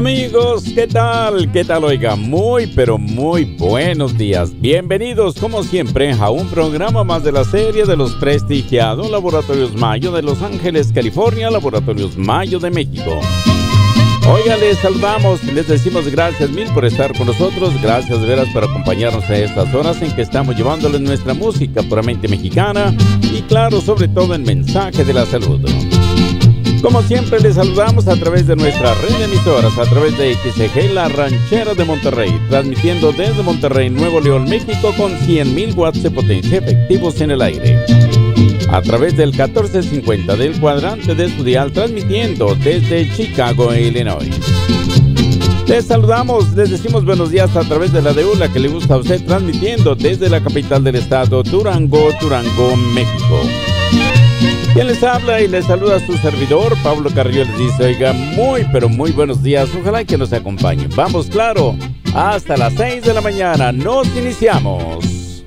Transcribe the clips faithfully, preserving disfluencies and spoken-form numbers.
Amigos, ¿qué tal? ¿Qué tal? Oiga, muy pero muy buenos días. Bienvenidos como siempre a un programa más de la serie de los prestigiados Laboratorios Mayo de Los Ángeles, California, Laboratorios Mayo de México. Oiga, les saludamos, les decimos gracias mil por estar con nosotros, gracias de veras por acompañarnos a estas horas en que estamos llevándoles nuestra música puramente mexicana y claro, sobre todo el mensaje de la salud. Como siempre les saludamos a través de nuestra red de emisoras, a través de X C G La Ranchera de Monterrey, transmitiendo desde Monterrey, Nuevo León, México con cien mil watts de potencia efectivos en el aire. A través del catorce cincuenta del cuadrante de su dial, transmitiendo desde Chicago, Illinois. Les saludamos, les decimos buenos días a través de la de U, la que le gusta a usted, transmitiendo desde la capital del estado, Durango, Durango, México. Quien les habla y les saluda a su servidor, Pablo Carrillo, les dice, oiga, muy pero muy buenos días, ojalá que nos acompañen. Vamos, claro, hasta las seis de la mañana, nos iniciamos.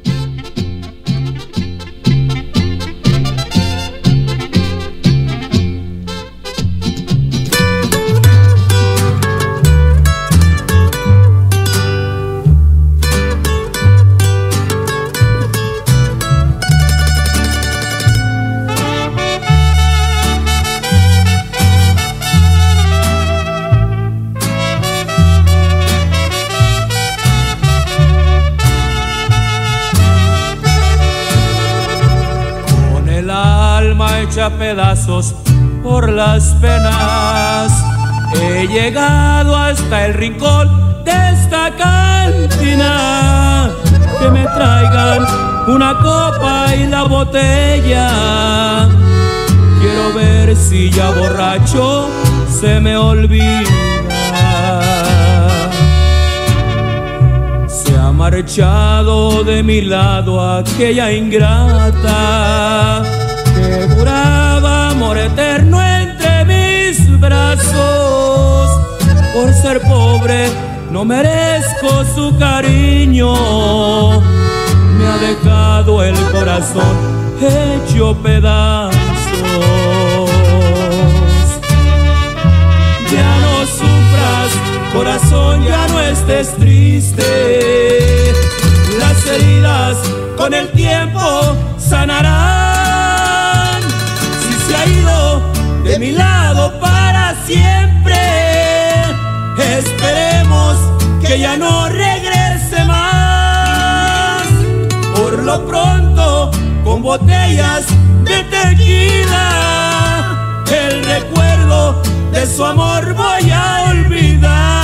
Hecha pedazos por las penas, he llegado hasta el rincón de esta cantina. Que me traigan una copa y la botella, quiero ver si ya borracho se me olvida. Se ha marchado de mi lado aquella ingrata que juraba amor eterno entre mis brazos. Por ser pobre no merezco su cariño, me ha dejado el corazón hecho pedazos. Ya no sufras, corazón, ya no estés triste, las heridas con el tiempo sanarán. Se ha ido de mi lado para siempre, esperemos que ya no regrese más. Por lo pronto, con botellas de tequila, el recuerdo de su amor voy a olvidar.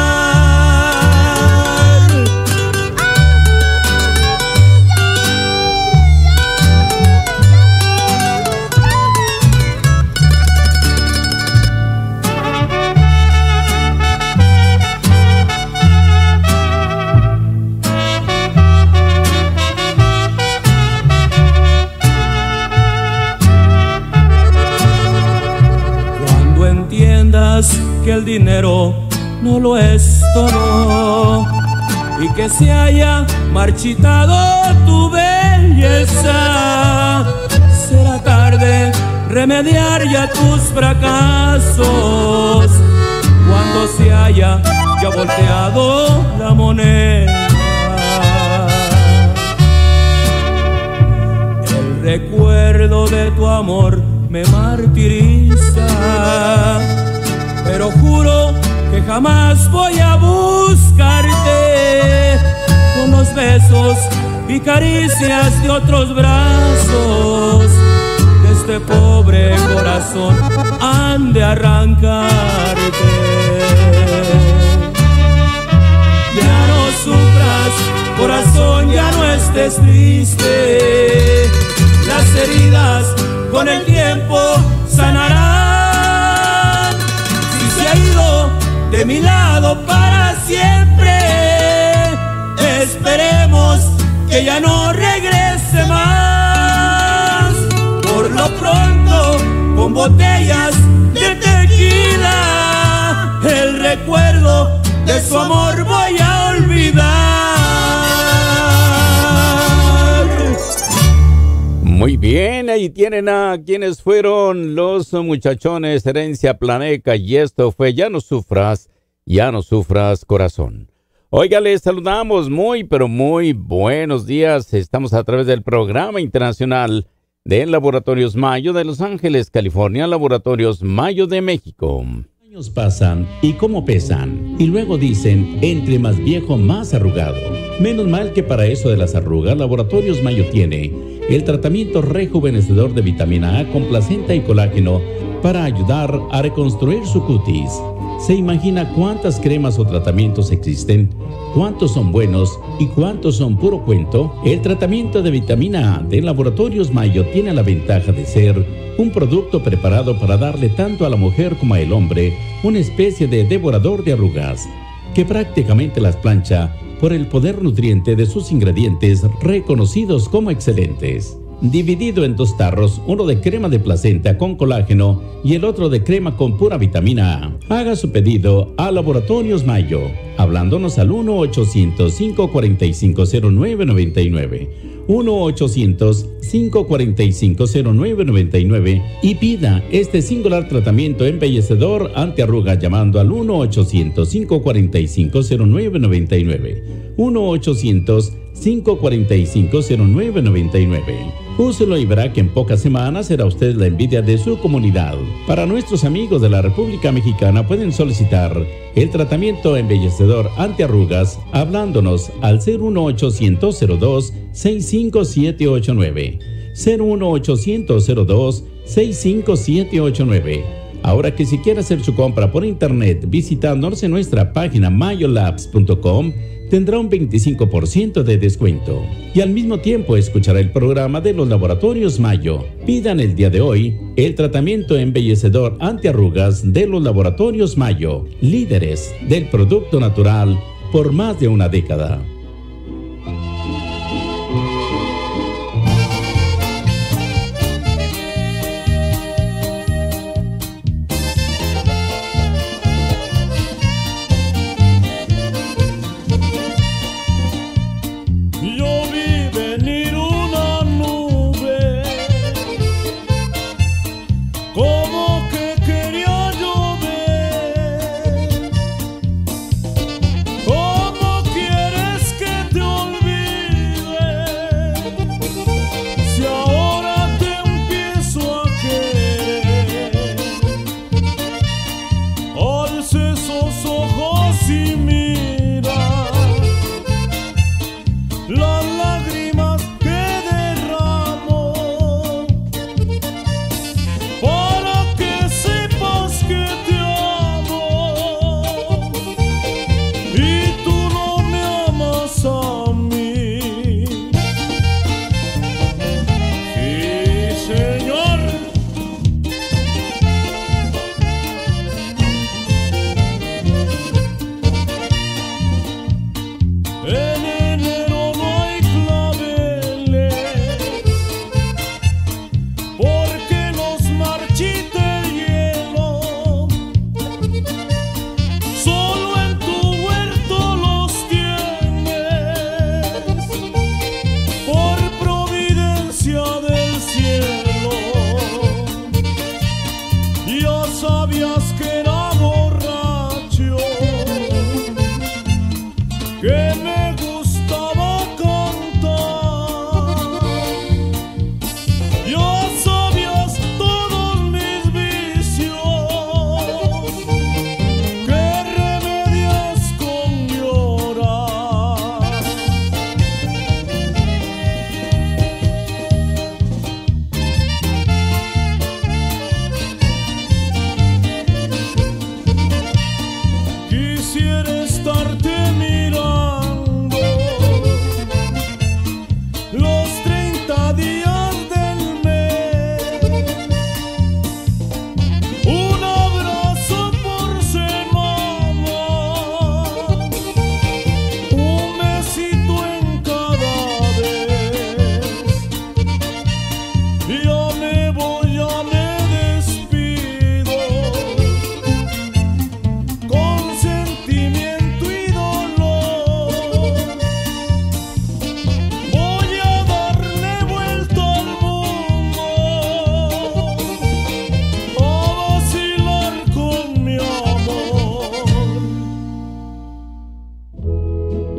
Que el dinero no lo es todo y que se haya marchitado tu belleza, será tarde remediar ya tus fracasos cuando se haya ya volteado la moneda. El recuerdo de tu amor me martiriza, pero juro que jamás voy a buscarte con los besos y caricias de otros brazos. De este pobre corazón han de arrancarte. Ya no sufras, corazón, ya no estés triste, las heridas con el tiempo sanarán. Ha ido de mi lado para siempre, esperemos que ya no regrese más. Por lo pronto, con botellas de tequila, el recuerdo de su amor voy a olvidar. Muy bien, ahí tienen a quienes fueron los muchachones Herencia Planeca y esto fue Ya no sufras, Ya no sufras, corazón. Oiga, les saludamos muy, pero muy buenos días. Estamos a través del programa internacional de Laboratorios Mayo de Los Ángeles, California, Laboratorios Mayo de México. Años pasan y cómo pesan, y luego dicen, entre más viejo, más arrugado. Menos mal que para eso de las arrugas, Laboratorios Mayo tiene el tratamiento rejuvenecedor de vitamina A con placenta y colágeno para ayudar a reconstruir su cutis. ¿Se imagina cuántas cremas o tratamientos existen? ¿Cuántos son buenos y cuántos son puro cuento? El tratamiento de vitamina A de Laboratorios Mayo tiene la ventaja de ser un producto preparado para darle tanto a la mujer como al hombre una especie de devorador de arrugas que prácticamente las plancha por el poder nutriente de sus ingredientes reconocidos como excelentes. Dividido en dos tarros, uno de crema de placenta con colágeno y el otro de crema con pura vitamina A. Haga su pedido a Laboratorios Mayo, hablándonos al uno ochocientos, cinco cuatro cinco, cero nueve nueve nueve, uno ochocientos, cinco cuatro cinco, cero nueve nueve nueve y pida este singular tratamiento embellecedor antiarrugas llamando al uno ochocientos, cinco cuatro cinco, cero nueve nueve nueve, uno ochocientos, cinco cuatro cinco, cero nueve nueve nueve. Úselo y verá que en pocas semanas será usted la envidia de su comunidad. Para nuestros amigos de la República Mexicana pueden solicitar el tratamiento embellecedor antiarrugas hablándonos al cero uno ochocientos, cero dos, seis cinco siete ocho nueve, cero uno ochocientos, cero dos, seis cinco siete ocho nueve. Ahora que si quiere hacer su compra por internet visitándonos en nuestra página mayolabs punto com, tendrá un veinticinco por ciento de descuento. Y al mismo tiempo escuchará el programa de los Laboratorios Mayo. Pidan el día de hoy el tratamiento embellecedor antiarrugas de los Laboratorios Mayo, líderes del producto natural por más de una década. ¿Cómo quieres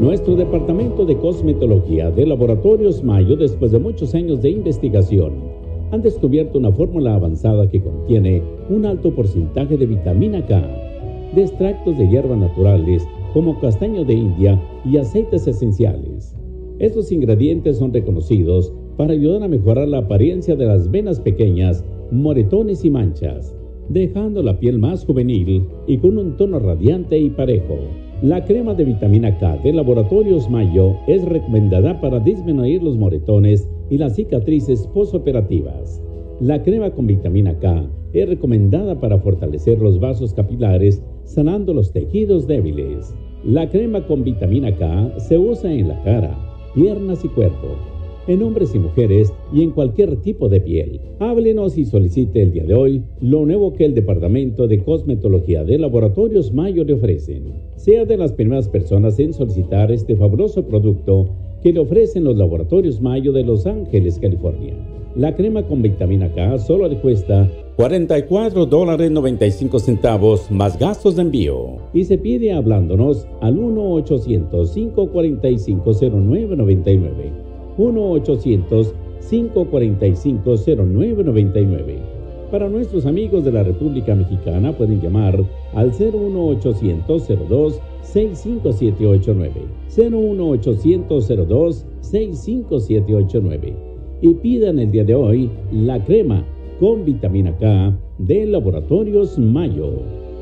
Nuestro departamento de cosmetología de Laboratorios Mayo, después de muchos años de investigación, han descubierto una fórmula avanzada que contiene un alto porcentaje de vitamina K, de extractos de hierbas naturales como castaño de India y aceites esenciales. Estos ingredientes son reconocidos para ayudar a mejorar la apariencia de las venas pequeñas, moretones y manchas, dejando la piel más juvenil y con un tono radiante y parejo. La crema de vitamina K de Laboratorios Mayo es recomendada para disminuir los moretones y las cicatrices postoperativas. La crema con vitamina K es recomendada para fortalecer los vasos capilares, sanando los tejidos débiles. La crema con vitamina K se usa en la cara, piernas y cuerpo, en hombres y mujeres y en cualquier tipo de piel. Háblenos y solicite el día de hoy lo nuevo que el Departamento de Cosmetología de Laboratorios Mayo le ofrecen. Sea de las primeras personas en solicitar este fabuloso producto que le ofrecen los Laboratorios Mayo de Los Ángeles, California. La crema con vitamina K solo le cuesta cuarenta y cuatro dólares noventa y cinco centavos más gastos de envío. Y se pide hablándonos al uno ochocientos, cinco cuatro cinco, cero nueve nueve nueve. uno ochocientos, cinco cuatro cinco, cero nueve nueve nueve. Para nuestros amigos de la República Mexicana pueden llamar al cero uno ochocientos, cero dos, seis cinco siete ocho nueve, cero uno ochocientos, cero dos, seis cinco siete ocho nueve y pidan el día de hoy la crema con vitamina K de Laboratorios Mayo.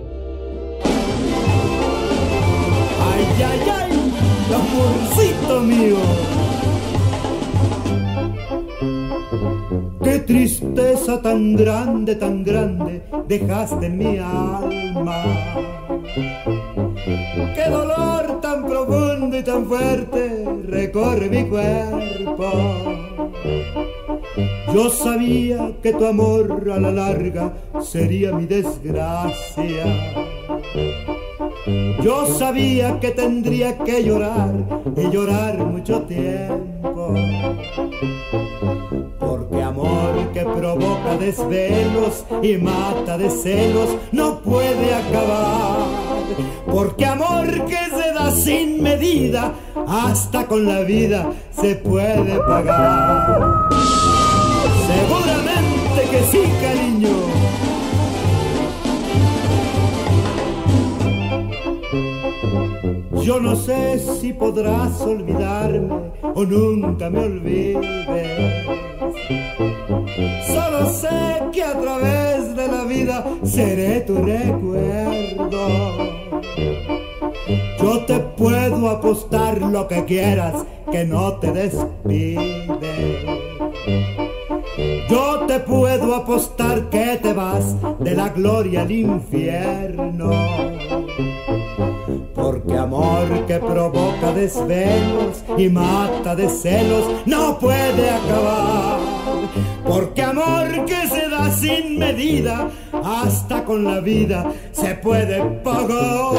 ¡Ay, ay, ay! ¡Amorcito mío! ¡Qué tristeza tan grande, tan grande dejaste en mi alma! ¡Qué dolor tan profundo y tan fuerte recorre mi cuerpo! Yo sabía que tu amor a la larga sería mi desgracia. Yo sabía que tendría que llorar y llorar mucho tiempo. Porque amor que provoca desvelos y mata de celos no puede acabar. Porque amor que se da sin medida, hasta con la vida se puede pagar. Seguramente que sí, cariño. Yo no sé si podrás olvidarme o nunca me olvides. Solo sé que a través de la vida seré tu recuerdo. Yo te puedo apostar lo que quieras, que no te despides. Yo te puedo apostar que te vas de la gloria al infierno. Porque amor que provoca desvelos y mata de celos no puede acabar. Porque amor que se da sin medida, hasta con la vida se puede pagar.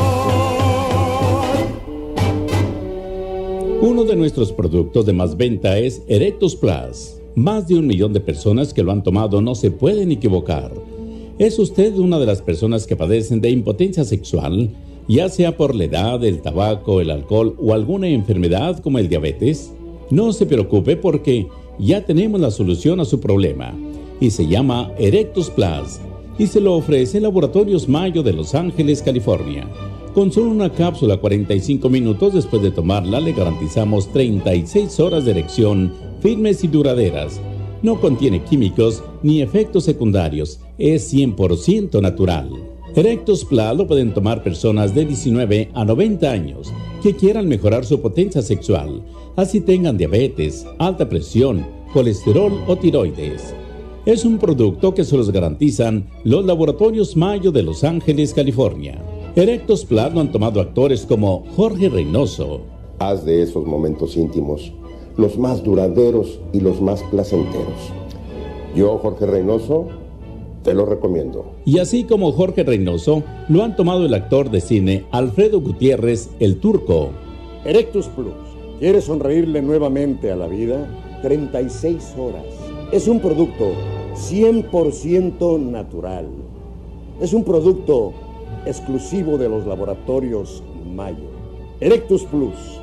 Uno de nuestros productos de más venta es Erectus Plus. Más de un millón de personas que lo han tomado no se pueden equivocar. ¿Es usted una de las personas que padecen de impotencia sexual, ya sea por la edad, el tabaco, el alcohol o alguna enfermedad como el diabetes? No se preocupe porque ya tenemos la solución a su problema y se llama Erectus Plus y se lo ofrece Laboratorios Mayo de Los Ángeles, California. Con solo una cápsula cuarenta y cinco minutos después de tomarla le garantizamos treinta y seis horas de erección firmes y duraderas. No contiene químicos ni efectos secundarios, es cien por ciento natural. Erectus Plus lo pueden tomar personas de diecinueve a noventa años que quieran mejorar su potencia sexual, así tengan diabetes, alta presión, colesterol o tiroides. Es un producto que se los garantizan los Laboratorios Mayo de Los Ángeles, California. Erectus Plus lo han tomado actores como Jorge Reynoso. Haz de esos momentos íntimos los más duraderos y los más placenteros. Yo, Jorge Reynoso, te lo recomiendo. Y así como Jorge Reynoso, lo han tomado el actor de cine Alfredo Gutiérrez, el Turco. Erectus Plus. ¿Quieres sonreírle nuevamente a la vida? treinta y seis horas. Es un producto cien por ciento natural. Es un producto exclusivo de los Laboratorios Mayo. Erectus Plus.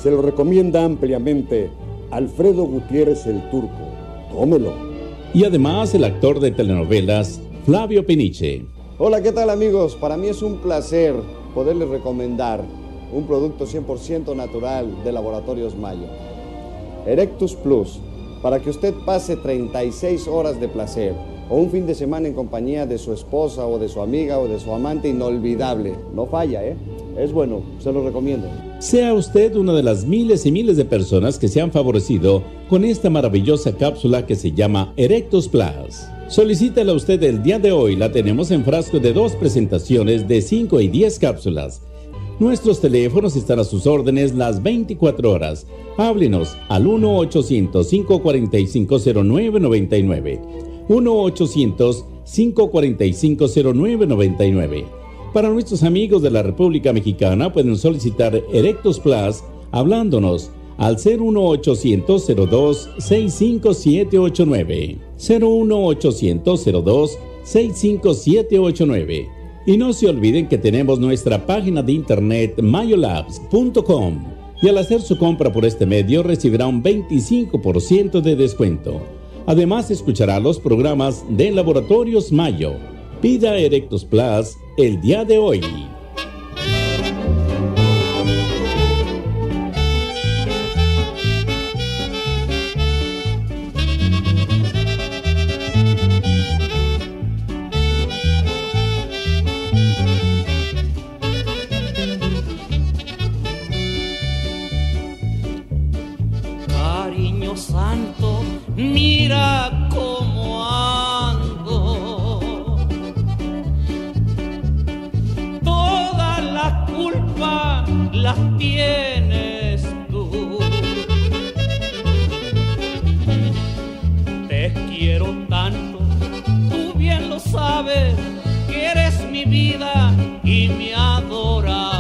Se lo recomienda ampliamente Alfredo Gutiérrez el Turco. Tómelo. Y además el actor de telenovelas Flavio Peniche. Hola, ¿qué tal amigos? Para mí es un placer poderles recomendar un producto cien por ciento natural de Laboratorios Mayo. Erectus Plus, para que usted pase treinta y seis horas de placer o un fin de semana en compañía de su esposa o de su amiga o de su amante inolvidable. No falla, ¿eh? Es bueno, se lo recomiendo. Sea usted una de las miles y miles de personas que se han favorecido con esta maravillosa cápsula que se llama Erectus Plus. Solicítela usted el día de hoy, la tenemos en frasco de dos presentaciones de cinco y diez cápsulas. Nuestros teléfonos están a sus órdenes las veinticuatro horas. Háblenos al uno ochocientos, cinco cuatro cinco, cero nueve nueve nueve. uno ochocientos, cinco cuatro cinco, cero nueve nueve nueve. Para nuestros amigos de la República Mexicana pueden solicitar Erectus Plus hablándonos al cero uno ochocientos, cero dos, seis cinco siete ocho nueve. cero uno ochocientos, cero dos, seis cinco siete ocho nueve. Y no se olviden que tenemos nuestra página de internet mayolabs punto com y al hacer su compra por este medio recibirá un veinticinco por ciento de descuento. Además escuchará los programas de Laboratorios Mayo. Pida Erectus Plus el día de hoy. Cariño santo, mira cómo ando. Toda la culpa la tienes tú. Te quiero tanto, tú bien lo sabes, que eres mi vida y mi adoración.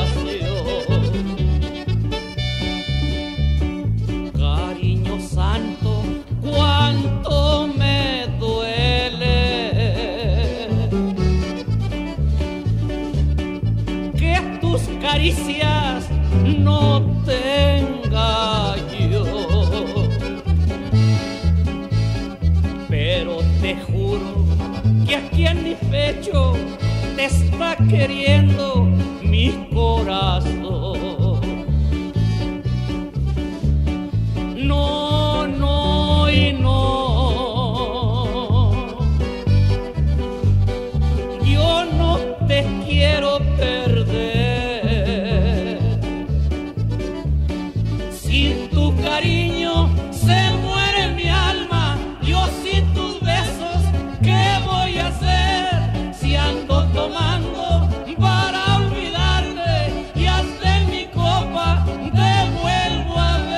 Cariño santo, cuánto me duele que tus caricias no tenga yo. Pero te juro que aquí en mi pecho te está queriendo mi corazón. No, no y no. Yo no te quiero perder. Sin tu cariño se muere mi alma. Yo sin tus besos, ¿qué voy a hacer? Si ando tomando para olvidarte y hasta en mi copa te vuelvo a ver.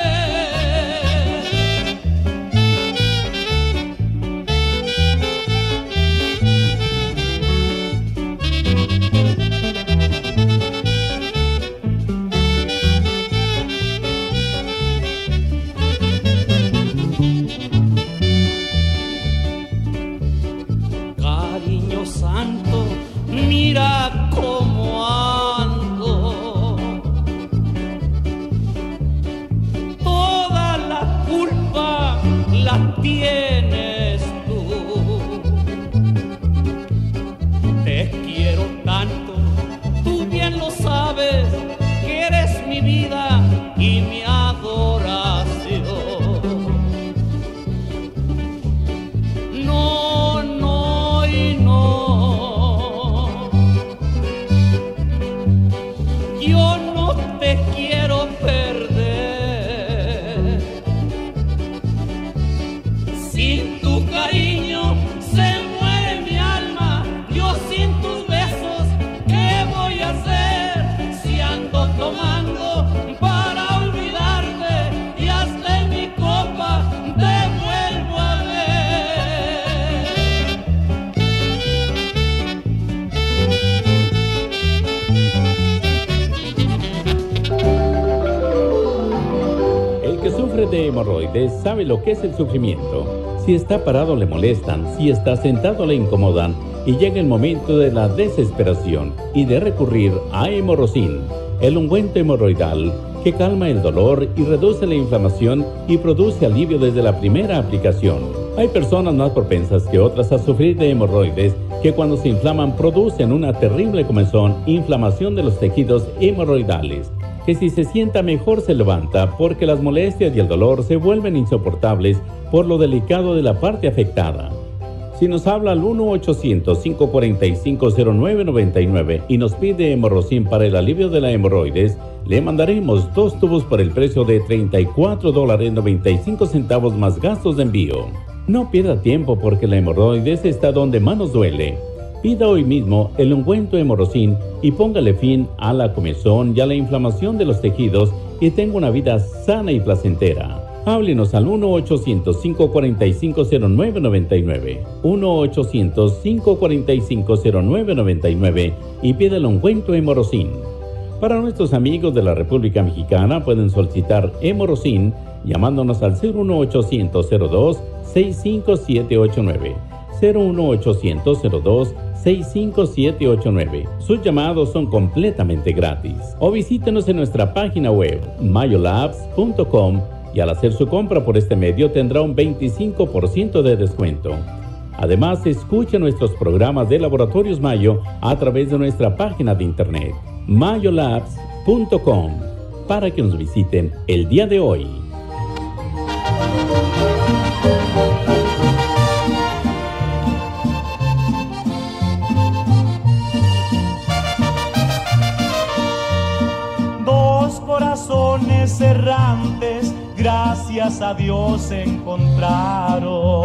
Cariño santo, mira cómo ando. Toda la culpa la tienes tú. Te quiero tanto, tú bien lo sabes, que eres mi vida y mi adoración. No, no y no. Yo no te quiero perder. Sin tu cariño se muere mi alma. Yo sin tus besos, ¿qué voy a hacer? Si ando tomando para olvidarte y hasta en mi copa te vuelvo a ver. El que sufre de hemorroides sabe lo que es el sufrimiento. Si está parado le molestan, si está sentado le incomodan y llega el momento de la desesperación y de recurrir a Hemorrocin, el ungüento hemorroidal que calma el dolor y reduce la inflamación y produce alivio desde la primera aplicación. Hay personas más propensas que otras a sufrir de hemorroides que cuando se inflaman producen una terrible comezón, inflamación de los tejidos hemorroidales, que si se sienta mejor se levanta porque las molestias y el dolor se vuelven insoportables por lo delicado de la parte afectada. Si nos habla al uno ochocientos, cinco cuatro cinco, cero nueve nueve nueve y nos pide Hemorrocin para el alivio de la hemorroides, le mandaremos dos tubos por el precio de treinta y cuatro dólares noventa y cinco centavos más gastos de envío. No pierda tiempo porque la hemorroides está donde más nos duele. Pida hoy mismo el ungüento Hemorrocin y póngale fin a la comezón y a la inflamación de los tejidos y tenga una vida sana y placentera. Háblenos al uno ochocientos, cinco cuatro cinco, cero nueve nueve nueve, uno ochocientos, cinco cuatro cinco, cero nueve nueve nueve y pida el ungüento Hemorrocin. Para nuestros amigos de la República Mexicana pueden solicitar Hemorrocin llamándonos al cero uno ochocientos, cero dos, seis cinco siete ocho nueve, cero uno ochocientos, cero dos, seis cinco siete ocho nueve. Sus llamados son completamente gratis. O visítenos en nuestra página web mayolabs punto com y al hacer su compra por este medio tendrá un veinticinco por ciento de descuento. Además, escuche nuestros programas de Laboratorios Mayo a través de nuestra página de internet mayolabs punto com para que nos visiten el día de hoy. Dos corazones errantes, gracias a Dios se encontraron.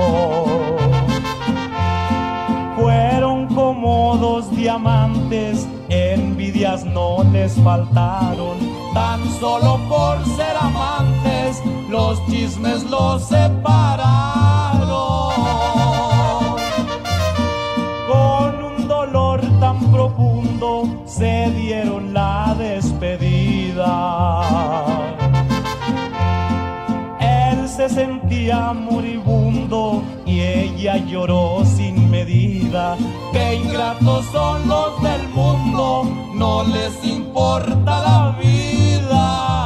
Fueron como dos diamantes, envidias no les faltaron. Tan solo por ser amantes, los chismes los separaron. Con un dolor tan profundo se dieron la despedida. Él se sentía moribundo y ella lloró sin medida. Qué ingratos son los del mundo, no les importa la vida.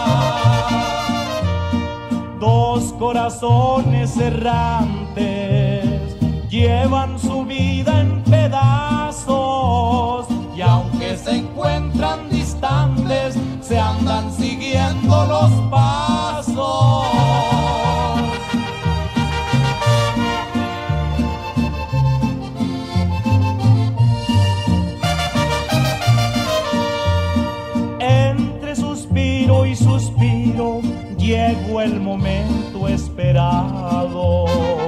Dos corazones errantes llevan su vida en pedazos y aunque se encuentran distantes, se andan siguiendo los pasos. Entre suspiro y suspiro llegó el momento esperado.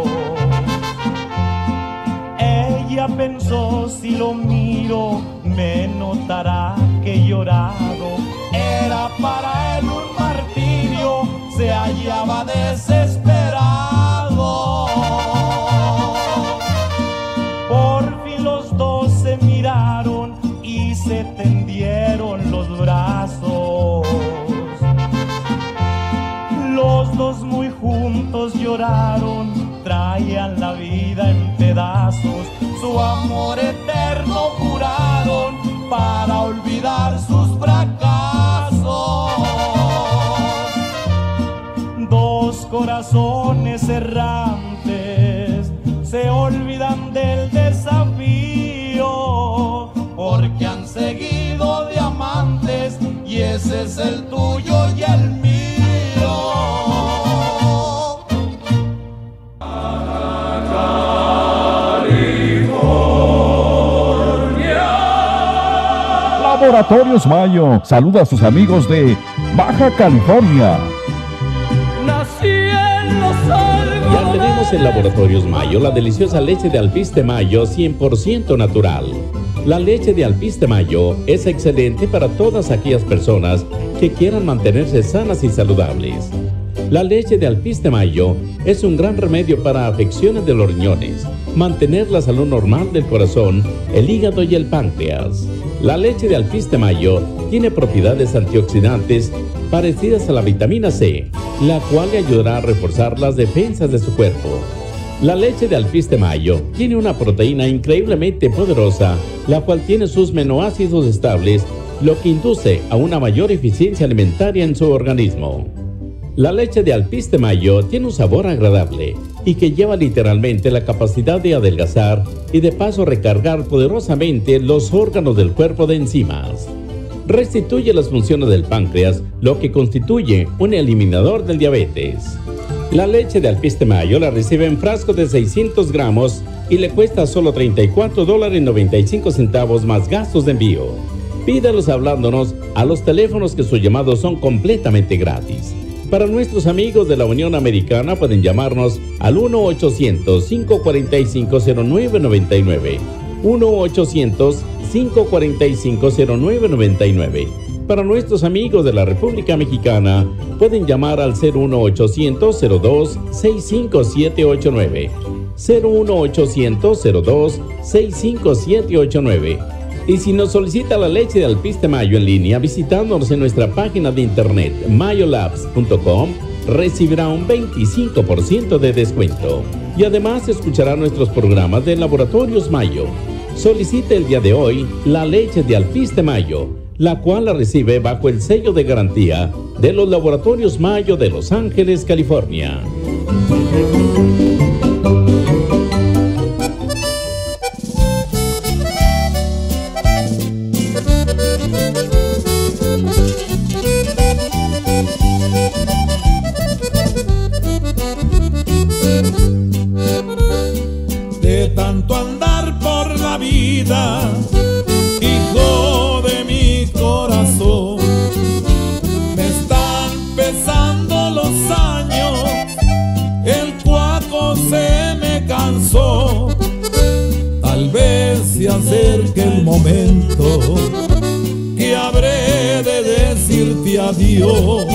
Ella pensó, si lo miro me notará que he llorado. Era para él un martirio, se hallaba desesperado. Por fin los dos se miraron y se tendieron los brazos. Los dos muy juntos lloraron, traían la vida en pedazos. Su amor eterno juraron para olvidar sus fracasos. Dos corazones errantes se olvidan del desafío porque han seguido diamantes y ese es el tuyo y el mío. Laboratorios Mayo saluda a sus amigos de Baja California. Ya tenemos en Laboratorios Mayo la deliciosa leche de Alpiste Mayo cien por ciento natural. La leche de Alpiste Mayo es excelente para todas aquellas personas que quieran mantenerse sanas y saludables. La leche de Alpiste Mayo es un gran remedio para afecciones de los riñones, mantener la salud normal del corazón, el hígado y el páncreas. La leche de Alpiste Mayo tiene propiedades antioxidantes parecidas a la vitamina C, la cual le ayudará a reforzar las defensas de su cuerpo. La leche de Alpiste Mayo tiene una proteína increíblemente poderosa, la cual tiene sus aminoácidos estables lo que induce a una mayor eficiencia alimentaria en su organismo. La leche de Alpiste Mayo tiene un sabor agradable y que lleva literalmente la capacidad de adelgazar y de paso recargar poderosamente los órganos del cuerpo de enzimas. Restituye las funciones del páncreas, lo que constituye un eliminador del diabetes. La leche de Alpiste Mayo la recibe en frascos de seiscientos gramos y le cuesta solo treinta y cuatro dólares y noventa y cinco centavos más gastos de envío. Pídalos hablándonos a los teléfonos que sus llamados son completamente gratis. Para nuestros amigos de la Unión Americana pueden llamarnos al uno ochocientos, cinco cuatro cinco, cero nueve nueve nueve. uno ochocientos, cinco cuatro cinco, cero nueve nueve nueve. Para nuestros amigos de la República Mexicana pueden llamar al cero uno ochocientos, cero dos, seis cinco siete ocho nueve. cero uno ochocientos, cero dos, seis cinco siete ocho nueve. Y si nos solicita la leche de Alpiste Mayo en línea visitándonos en nuestra página de internet mayolabs punto com, recibirá un veinticinco por ciento de descuento. Y además escuchará nuestros programas de Laboratorios Mayo. Solicite el día de hoy la leche de Alpiste Mayo, la cual la recibe bajo el sello de garantía de los Laboratorios Mayo de Los Ángeles, California. De tanto andar por la vida, hijo de mi corazón, me están pesando los años, el cuaco se me cansó. Tal vez se acerque el momento que habré de decirte adiós.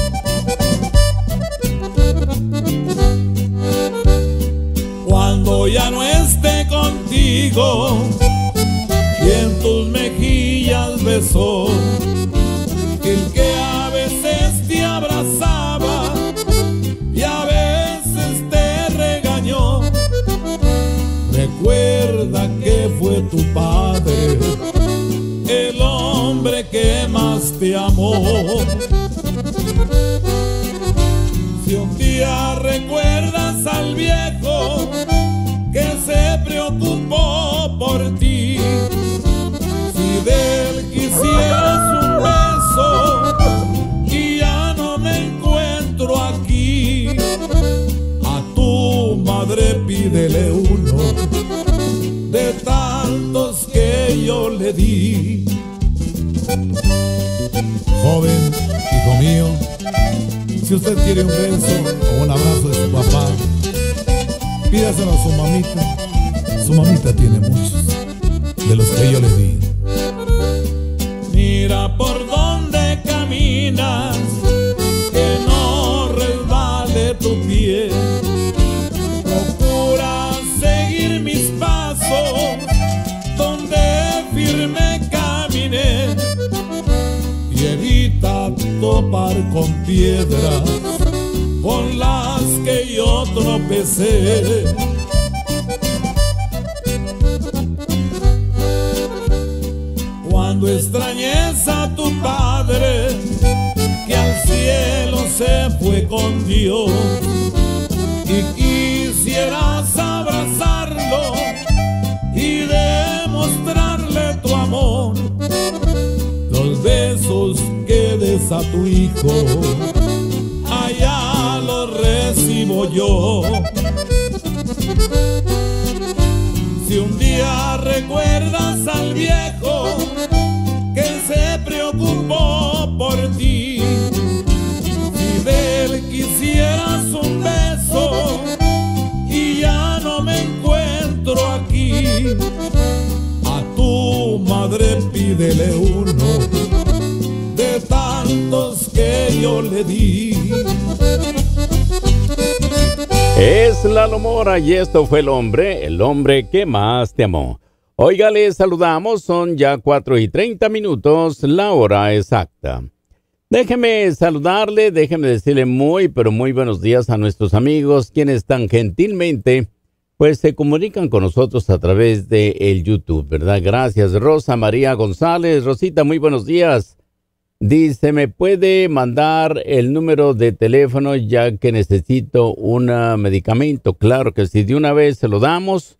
Cuando ya no esté contigo y en tus mejillas besó el que a veces te abrazaba y a veces te regañó, recuerda que fue tu padre el hombre que más te amó. Si un día recuerdas al viejo que se preocupó por ti, si de él quisieras un beso y ya no me encuentro aquí, a tu madre pídele uno de tantos que yo le di. Joven, hijo mío, si usted quiere un beso o un abrazo de su papá, pídaselo a su mamita. Su mamita tiene muchos de los que yo le di. Mira por dónde caminas, que no resbale tu pie. Procura seguir mis pasos donde firme caminé y evita topar con piedras con las que yo tropecé. Cuando extrañes a tu padre que al cielo se fue con Dios y quisieras abrazarlo y demostrarle tu amor, los besos que des a tu hijo allá los recibo yo. Si un día recuerdas al viejo que se preocupó por ti, si de él quisieras un beso y ya no me encuentro aquí, a tu madre pídele uno de tantos que yo le di. Es Lalo Mora y esto fue El Hombre, el hombre que más te amó. Oiga, les saludamos, son ya cuatro y treinta minutos, la hora exacta. Déjeme saludarle, déjeme decirle muy, pero muy buenos días a nuestros amigos, quienes tan gentilmente, pues se comunican con nosotros a través de el YouTube, ¿verdad? Gracias, Rosa María González. Rosita, muy buenos días. Dice, ¿me puede mandar el número de teléfono ya que necesito un uh, medicamento? Claro que sí, de una vez se lo damos.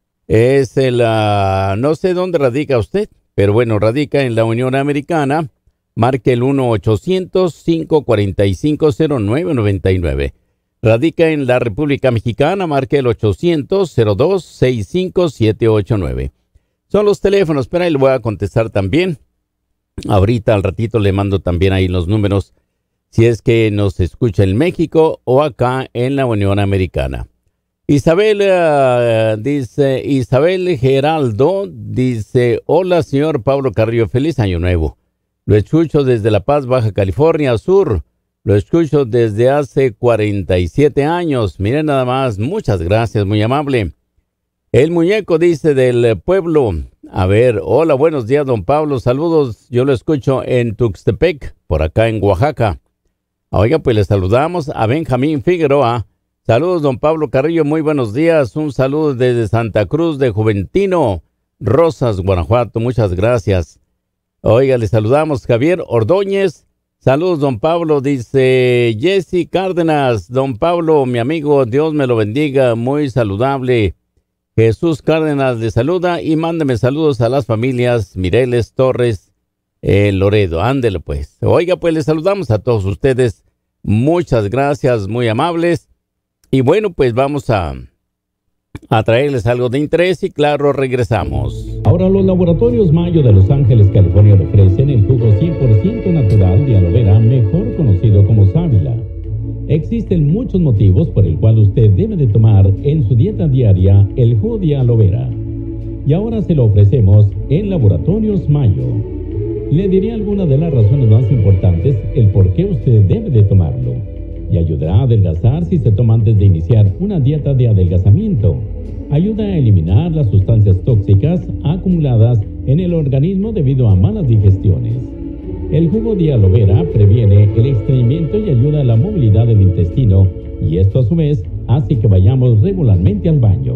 Es el, uh, no sé dónde radica usted, pero bueno, radica en la Unión Americana. Marque el uno ochocientos, cinco cuatro cinco, cero nueve nueve nueve. Radica en la República Mexicana, marque el ochocientos, cero dos, sesenta y cinco, setecientos ochenta y nueve. Son los teléfonos, pero ahí le voy a contestar también. Ahorita al ratito le mando también ahí los números, si es que nos escucha en México o acá en la Unión Americana. Isabel, uh, dice, Isabel Geraldo, dice, hola señor Pablo Carrillo, feliz año nuevo. Lo escucho desde La Paz, Baja California Sur. Lo escucho desde hace cuarenta y siete años. Miren nada más. Muchas gracias, muy amable. El muñeco dice del pueblo. A ver, hola, buenos días, don Pablo. Saludos. Yo lo escucho en Tuxtepec, por acá en Oaxaca. Oiga, pues le saludamos a Benjamín Figueroa. Saludos, don Pablo Carrillo. Muy buenos días. Un saludo desde Santa Cruz de Juventino, Rosas, Guanajuato. Muchas gracias. Oiga, le saludamos Javier Ordóñez. Saludos, don Pablo, dice Jesse Cárdenas. Don Pablo, mi amigo, Dios me lo bendiga, muy saludable. Jesús Cárdenas le saluda y mándeme saludos a las familias Mireles Torres, eh, Loredo. Ándele pues. Oiga, pues le saludamos a todos ustedes. Muchas gracias, muy amables. Y bueno, pues vamos a, a traerles algo de interés y claro, regresamos. Ahora los laboratorios Mayo de Los Ángeles, California, le ofrecen el jugo cien por ciento natural de aloe vera, mejor conocido como sábila. Existen muchos motivos por el cual usted debe de tomar en su dieta diaria el jugo de aloe vera. Y ahora se lo ofrecemos en Laboratorios Mayo. Le diré algunas de las razones más importantes el por qué usted debe de tomarlo. Y ayudará a adelgazar si se toma antes de iniciar una dieta de adelgazamiento. Ayuda a eliminar las sustancias tóxicas acumuladas en el organismo debido a malas digestiones. El jugo de aloe vera previene el estreñimiento y ayuda a la movilidad del intestino, y esto a su vez hace que vayamos regularmente al baño.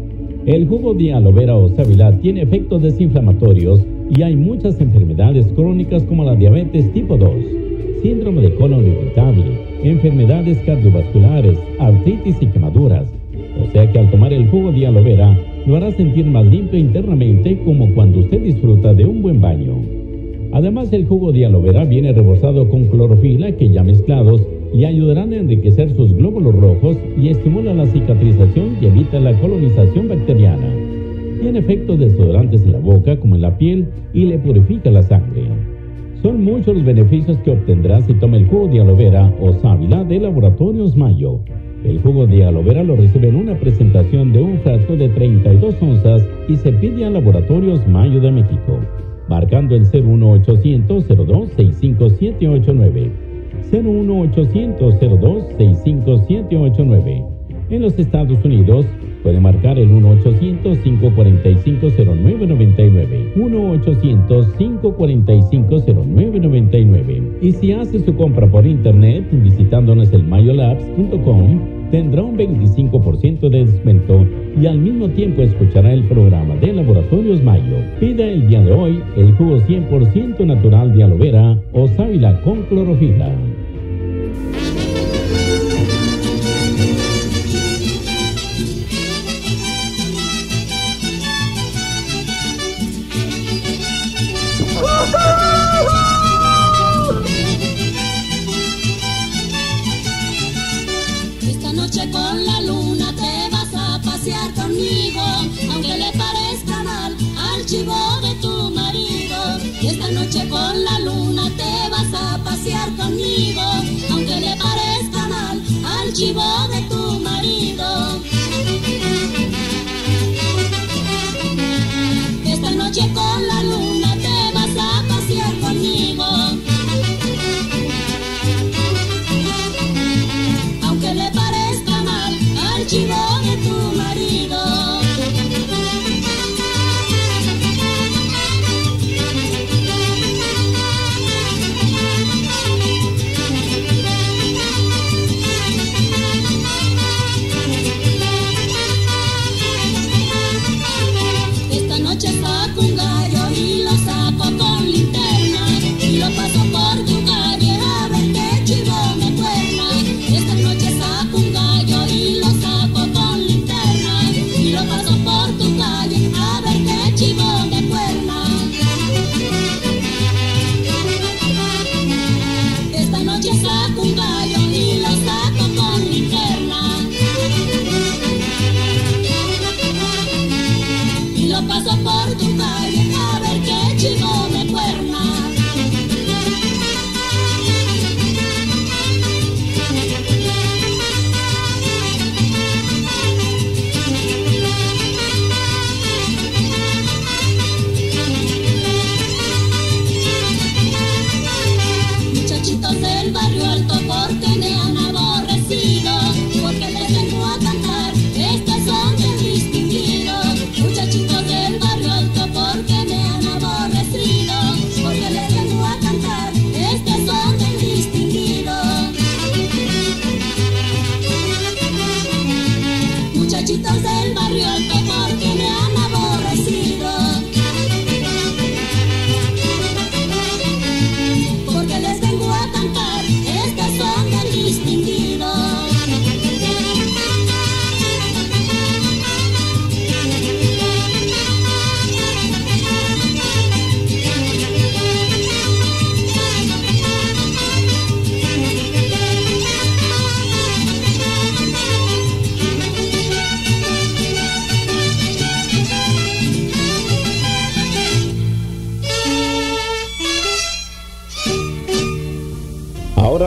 El jugo de aloe vera o sábila tiene efectos desinflamatorios y hay muchas enfermedades crónicas como la diabetes tipo dos, síndrome de colon irritable, enfermedades cardiovasculares, artritis y quemaduras. O sea que al tomar el jugo de aloe vera lo hará sentir más limpio internamente, como cuando usted disfruta de un buen baño. Además, el jugo de aloe vera viene rebozado con clorofila, que ya mezclados le ayudarán a enriquecer sus glóbulos rojos y estimula la cicatrización y evita la colonización bacteriana. Tiene efectos desodorantes en la boca como en la piel y le purifica la sangre. Son muchos los beneficios que obtendrá si toma el jugo de aloe vera o sábila de Laboratorios Mayo. El jugo de aloe vera lo recibe en una presentación de un frasco de treinta y dos onzas y se pide a Laboratorios Mayo de México, marcando el cero uno ochocientos, cero dos, sesenta y cinco, setecientos ochenta y nueve. cero uno ochocientos, cero dos, sesenta y cinco, setecientos ochenta y nueve. En los Estados Unidos puede marcar el uno ochocientos, cinco cuatro cinco, cero nueve nueve nueve. uno ochocientos, cinco cuatro cinco, cero nueve nueve nueve. Y si hace su compra por internet visitándonos el mayolabs punto com, tendrá un veinticinco por ciento de descuento y al mismo tiempo escuchará el programa de Laboratorios Mayo. Pida el día de hoy el jugo cien por ciento natural de aloe vera o sábila con clorofila. Esta noche con la luna te vas a pasear conmigo, aunque le parezca mal al chivo de tu marido. Esta noche con la luna te vas a pasear conmigo, aunque le parezca mal al chivo de tu marido. Esta noche con la luna te vas a pasear conmigo, aunque le parezca mal al chivo de tu marido.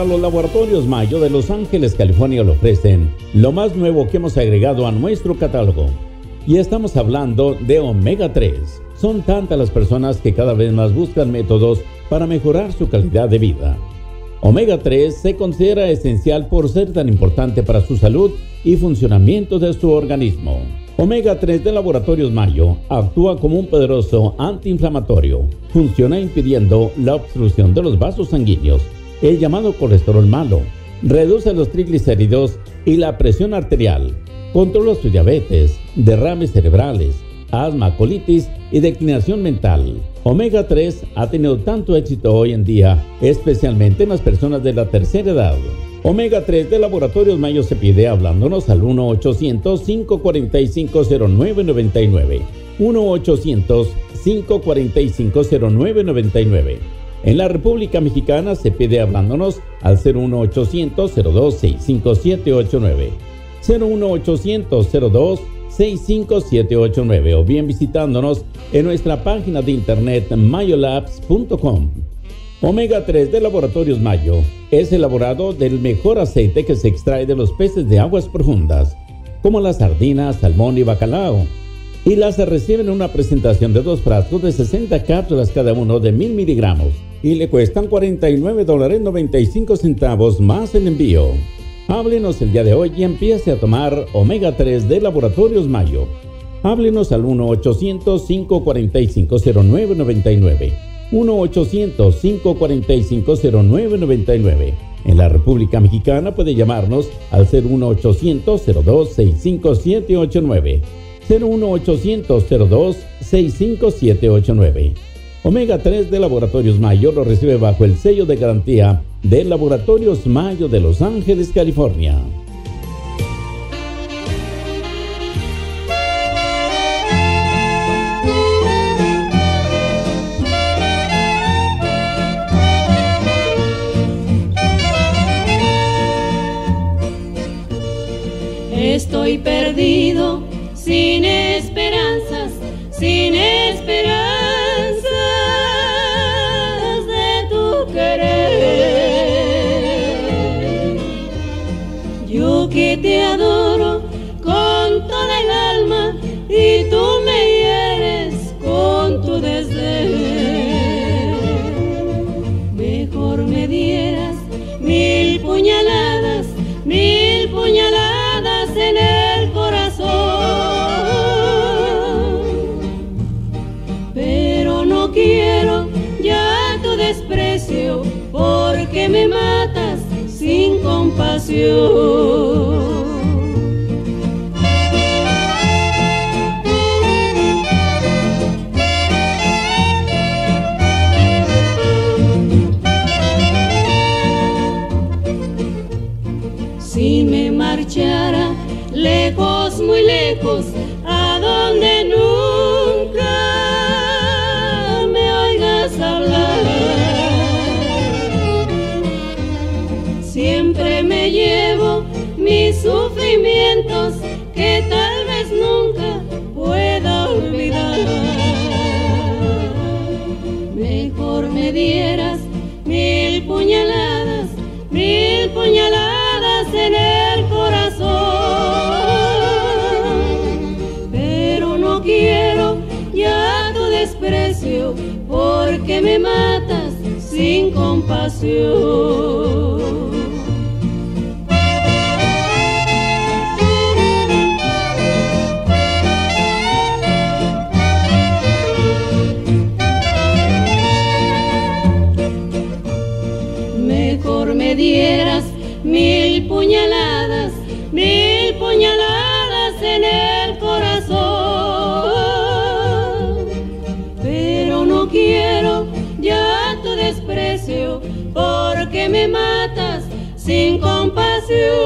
los laboratorios Mayo de Los Ángeles, California le ofrecen lo más nuevo que hemos agregado a nuestro catálogo. Y estamos hablando de omega tres. Son tantas las personas que cada vez más buscan métodos para mejorar su calidad de vida. omega tres se considera esencial por ser tan importante para su salud y funcionamiento de su organismo. omega tres de Laboratorios Mayo actúa como un poderoso antiinflamatorio. Funciona impidiendo la obstrucción de los vasos sanguíneos, el llamado colesterol malo. Reduce los triglicéridos y la presión arterial. Controla su diabetes, derrames cerebrales, asma, colitis y declinación mental. omega tres ha tenido tanto éxito hoy en día, especialmente en las personas de la tercera edad. omega tres de Laboratorios Mayo se pide hablándonos al uno ochocientos, cinco cuatro cinco, cero nueve nueve nueve. uno ochocientos, cinco cuatro cinco, cero nueve nueve nueve. En la República Mexicana se pide hablándonos al cero uno ochocientos, cero dos seis cinco siete ocho nueve. cero uno ochocientos, cero dos seis cinco siete ocho nueve o bien visitándonos en nuestra página de internet mayolabs punto com. omega tres de Laboratorios Mayo es elaborado del mejor aceite que se extrae de los peces de aguas profundas, como las sardinas, salmón y bacalao. Y las se reciben en una presentación de dos frascos de sesenta cápsulas cada uno de mil miligramos y le cuestan cuarenta y nueve dólares noventa y cinco centavos más el envío. Háblenos el día de hoy y empiece a tomar omega tres de Laboratorios Mayo. Háblenos al uno ochocientos, cinco cuatro cinco, cero nueve nueve nueve. uno ochocientos, cinco cuatro cinco, cero nueve nueve nueve. En la República Mexicana puede llamarnos al cero uno ochocientos, cero dos seis cinco siete ocho nueve. cero uno ochocientos, cero dos seis cinco siete ocho nueve. omega tres de Laboratorios Mayo lo recibe bajo el sello de garantía de Laboratorios Mayo de Los Ángeles, California. Estoy perdido, sin esperanzas, sin esperanzas de tu querer. Yo que te adoro con toda el alma y tú me hieres con tu desdén. Mejor me dieras mil puñaladas, mil puñaladas en el corazón, pero no quiero ya tu desprecio, porque me matas sin compasión. Si me marchara lejos, muy lejos, a donde nunca me oigas hablar, siempre me llevo mis sufrimientos que tal vez nunca pueda olvidar. Mejor me dieras mil puñaladas, mil puñaladas en el corazón, pero no quiero ya tu desprecio, porque me matas sin compasión. Mejor me dieras mil puñaladas, mil puñaladas en el corazón, pero no quiero ya tu desprecio, porque me matas sin compasión.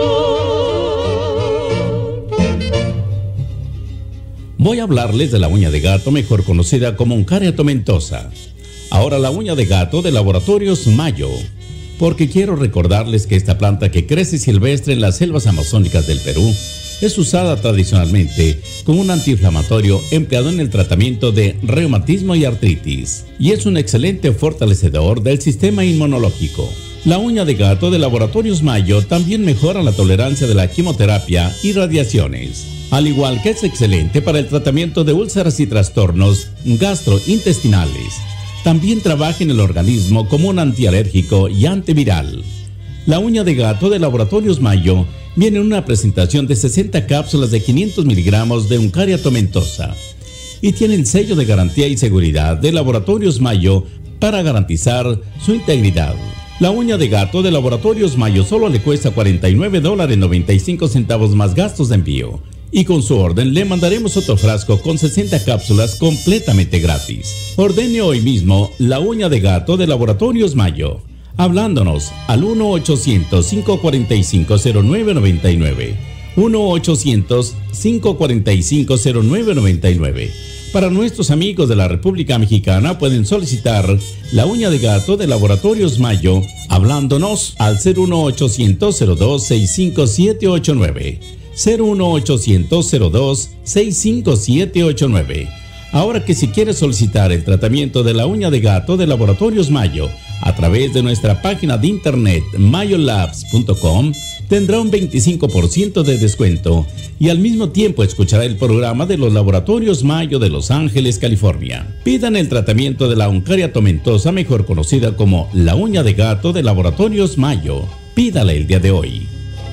Voy a hablarles de la uña de gato, mejor conocida como Uncaria tomentosa. Ahora la uña de gato de Laboratorios Mayo, porque quiero recordarles que esta planta que crece silvestre en las selvas amazónicas del Perú es usada tradicionalmente como un antiinflamatorio empleado en el tratamiento de reumatismo y artritis, y es un excelente fortalecedor del sistema inmunológico. La uña de gato de Laboratorios Mayo también mejora la tolerancia de la quimioterapia y radiaciones, al igual que es excelente para el tratamiento de úlceras y trastornos gastrointestinales. También trabaja en el organismo como un antialérgico y antiviral. La uña de gato de Laboratorios Mayo viene en una presentación de sesenta cápsulas de quinientos miligramos de Uncaria tomentosa y tiene el sello de garantía y seguridad de Laboratorios Mayo para garantizar su integridad. La uña de gato de Laboratorios Mayo solo le cuesta cuarenta y nueve dólares noventa y cinco centavos más gastos de envío. Y con su orden le mandaremos otro frasco con sesenta cápsulas completamente gratis. Ordene hoy mismo la uña de gato de Laboratorios Mayo, hablándonos al uno ochocientos, cinco cuatro cinco, cero nueve nueve nueve. uno ochocientos, cinco cuatro cinco, cero nueve nueve nueve. Para nuestros amigos de la República Mexicana pueden solicitar la uña de gato de Laboratorios Mayo hablándonos al cero uno ochocientos, cero dos, sesenta y cinco siete ocho nueve. cero uno ochocientos, cero dos, sesenta y cinco siete ocho nueve. Ahora que si quieres solicitar el tratamiento de la uña de gato de Laboratorios Mayo a través de nuestra página de internet mayolabs punto com, tendrá un veinticinco por ciento de descuento y al mismo tiempo escuchará el programa de los Laboratorios Mayo de Los Ángeles, California. Pidan el tratamiento de la Uncaria tomentosa, mejor conocida como la uña de gato de Laboratorios Mayo. Pídala el día de hoy.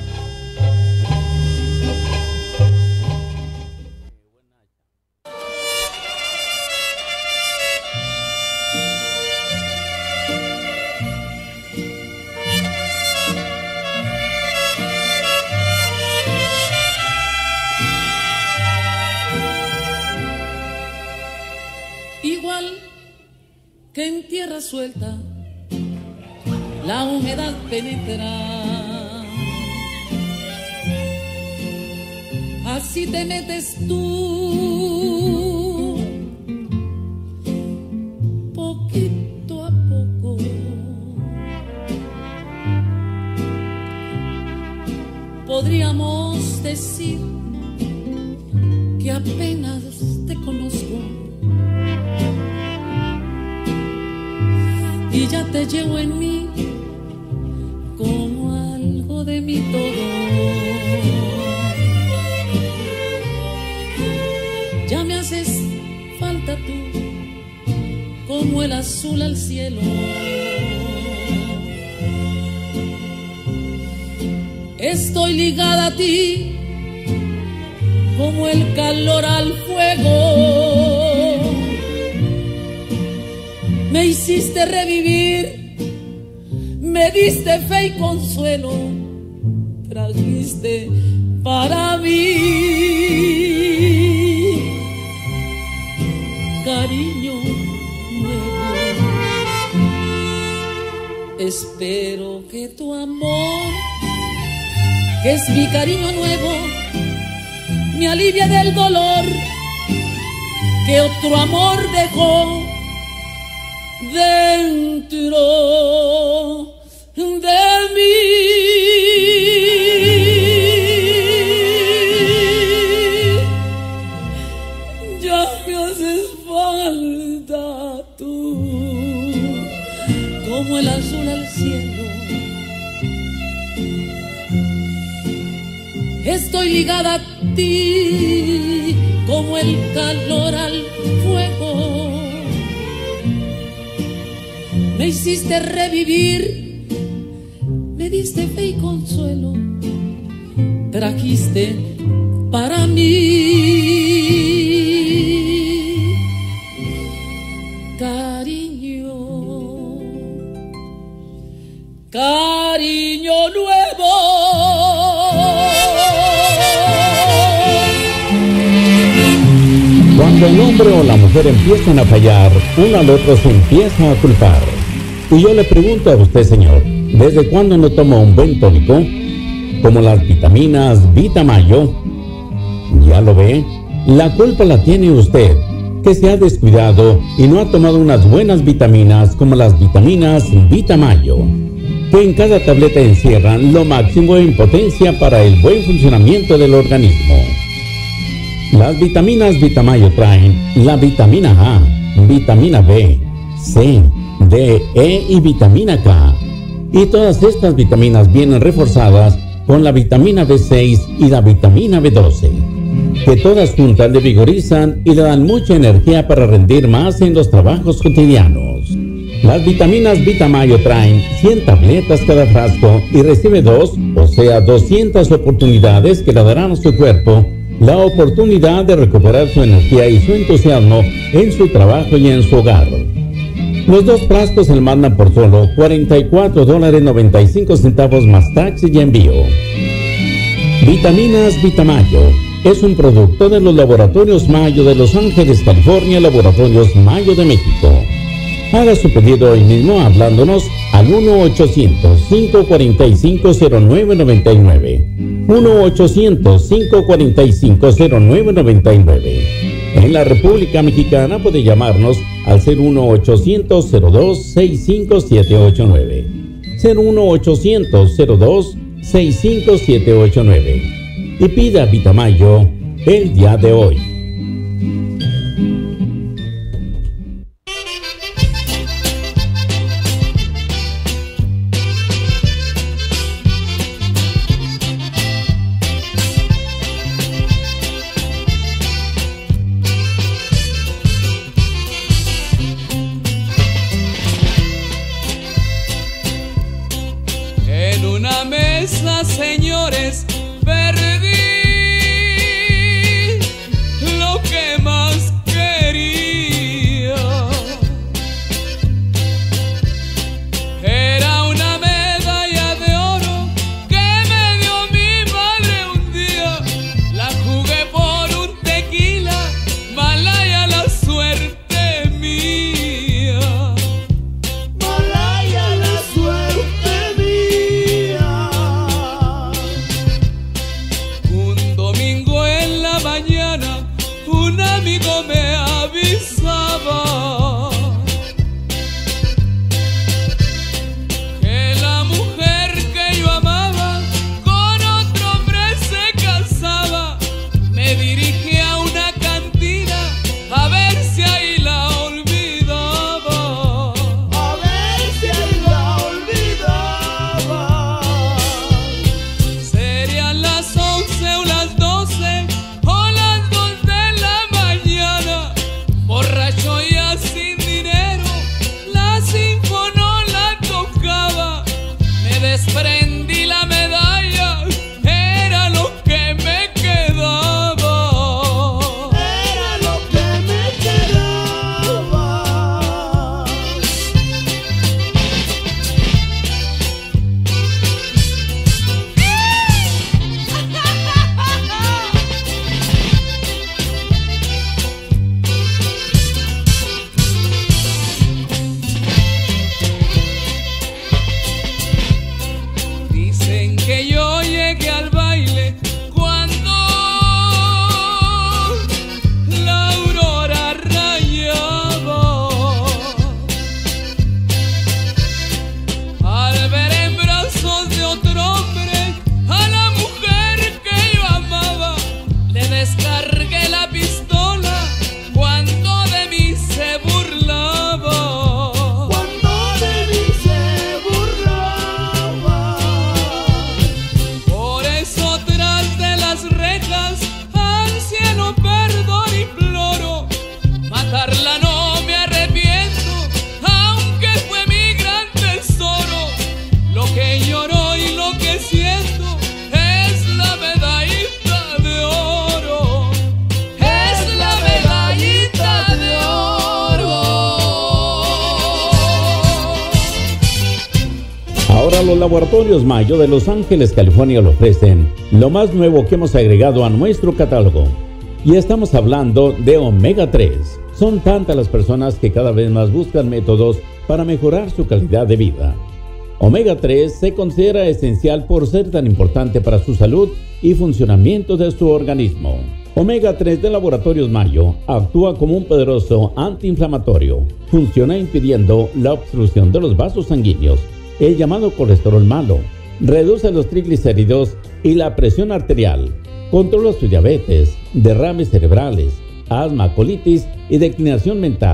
Que en tierra suelta la humedad penetra, así te metes tú poquito a poco, podríamos decir que apenas te conozco y ya te llevo en mí como algo de mi todo. Ya me haces falta tú como el azul al cielo. Estoy ligada a ti como el calor al fuego. Me hiciste revivir, me diste fe y consuelo, trajiste para mí cariño nuevo. Espero que tu amor, que es mi cariño nuevo, me alivie del dolor que otro amor dejó dentro de mí. Ya me haces falta tú como el azul al cielo. Estoy ligada a ti como el calor al fuego. Me hiciste revivir, me diste fe y consuelo, trajiste para mí cariño, cariño nuevo. Cuando el hombre o la mujer empiezan a fallar, uno al otro se empieza a culpar. Y yo le pregunto a usted, señor, ¿desde cuándo no toma un buen tónico? Como las vitaminas Vitamayo. ¿Ya lo ve? La culpa la tiene usted, que se ha descuidado y no ha tomado unas buenas vitaminas como las vitaminas Vitamayo, que en cada tableta encierran lo máximo en potencia para el buen funcionamiento del organismo. Las vitaminas Vitamayo traen la vitamina A, vitamina B, C, D, E y vitamina K, Y todas estas vitaminas vienen reforzadas con la vitamina B seis y la vitamina B doce, que todas juntas le vigorizan y le dan mucha energía para rendir más en los trabajos cotidianos. Las vitaminas Vitamayo traen cien tabletas cada frasco y recibe dos, o sea, doscientas oportunidades que le darán a su cuerpo la oportunidad de recuperar su energía y su entusiasmo en su trabajo y en su hogar. Los dos frascos se le mandan por solo cuarenta y cuatro dólares noventa y cinco centavos más taxi y envío. Vitaminas Vitamayo es un producto de los Laboratorios Mayo de Los Ángeles, California, Laboratorios Mayo de México. Haga su pedido hoy mismo hablándonos al uno ochocientos, cinco cuatro cinco, cero nueve nueve nueve. uno ochocientos, cinco cuatro cinco, cero nueve nueve nueve. En la República Mexicana puede llamarnos al cero uno ochocientos, cero dos, seis cinco siete ocho nueve. cero uno ochocientos, cero dos, seis cinco siete ocho nueve. Y pida Vitamayo el día de hoy. En una mesa, señores, perdí lo que más quería. Era una medalla de oro que me dio mi madre un día. La jugué por un tequila, malaya la suerte mía. Malaya la suerte mía. Un domingo en la mañana un amigo me avisaba que la mujer que yo amaba con otro hombre se casaba. Me dirigí a una cantina a ver si ahí la olvidaba. A ver si ahí la olvidaba. Serían las once o las doce o las dos de la mañana. Borracho ya sin dinero, la sinfonola tocaba. Me desprendí la medalla, era lo que me quedaba. Era lo que me quedaba. Dicen que yo llegué al baile cuando la aurora rayaba. Al ver en brazos de otro hombre a la mujer que yo amaba, le descargué la pistola cuando de mí se burlaba. Cuando de mí se burlaba. Por eso tras de las rejas al cielo perdón imploro. Matarla no me arrepiento, aunque fue mi gran tesoro. Lo que lloro y lo que siento es la medallita de oro. Es la medallita de oro. Ahora los Laboratorios Mayo de Los Ángeles, California le ofrecen lo más nuevo que hemos agregado a nuestro catálogo. Y estamos hablando de omega tres. Son tantas las personas que cada vez más buscan métodos para mejorar su calidad de vida. omega tres se considera esencial por ser tan importante para su salud y funcionamiento de su organismo. omega tres de Laboratorios Mayo actúa como un poderoso antiinflamatorio. Funciona impidiendo la obstrucción de los vasos sanguíneos, el llamado colesterol malo, reduce los triglicéridos y la presión arterial, controla su diabetes, derrames cerebrales, asma, colitis y declinación mental.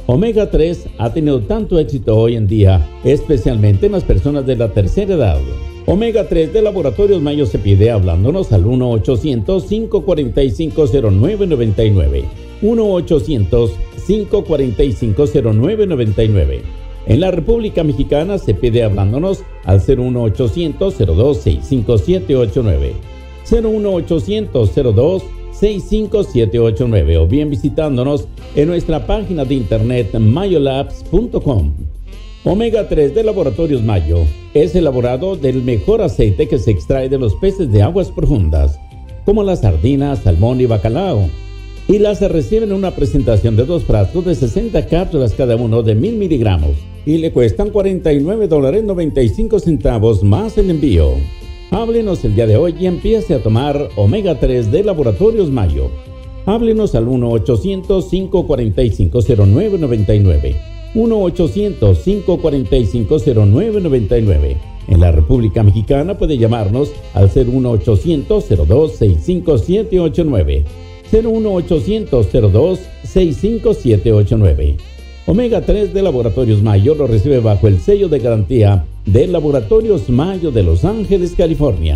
Omega tres ha tenido tanto éxito hoy en día, especialmente en las personas de la tercera edad. Omega tres de Laboratorios Mayo se pide hablándonos al uno ochocientos, cinco cuatro cinco, cero nueve nueve nueve. uno ochocientos, cinco cuatro cinco, cero nueve nueve nueve. En la República Mexicana se pide hablándonos al cero uno ochocientos, cero dos seis cinco siete ocho nueve. cero uno ochocientos, cero dos seis cinco siete ocho nueve o bien visitándonos en nuestra página de internet mayolabs punto com. Omega tres de Laboratorios Mayo es elaborado del mejor aceite que se extrae de los peces de aguas profundas, como las sardinas, salmón y bacalao, y las se reciben en una presentación de dos frascos de sesenta cápsulas cada uno de mil miligramos y le cuestan cuarenta y nueve dólares noventa y cinco centavos más el envío. Háblenos el día de hoy y empiece a tomar Omega tres de Laboratorios Mayo. Háblenos al uno ochocientos, cinco cuatro cinco, cero nueve nueve nueve. uno ochocientos, cinco cuatro cinco, cero nueve nueve nueve. En la República Mexicana puede llamarnos al cero uno ochocientos, cero dos seis cinco siete ocho nueve. cero uno ochocientos, cero dos seis cinco siete ocho nueve. Omega tres de Laboratorios Mayo lo recibe bajo el sello de garantía de Laboratorios Mayo de Los Ángeles, California.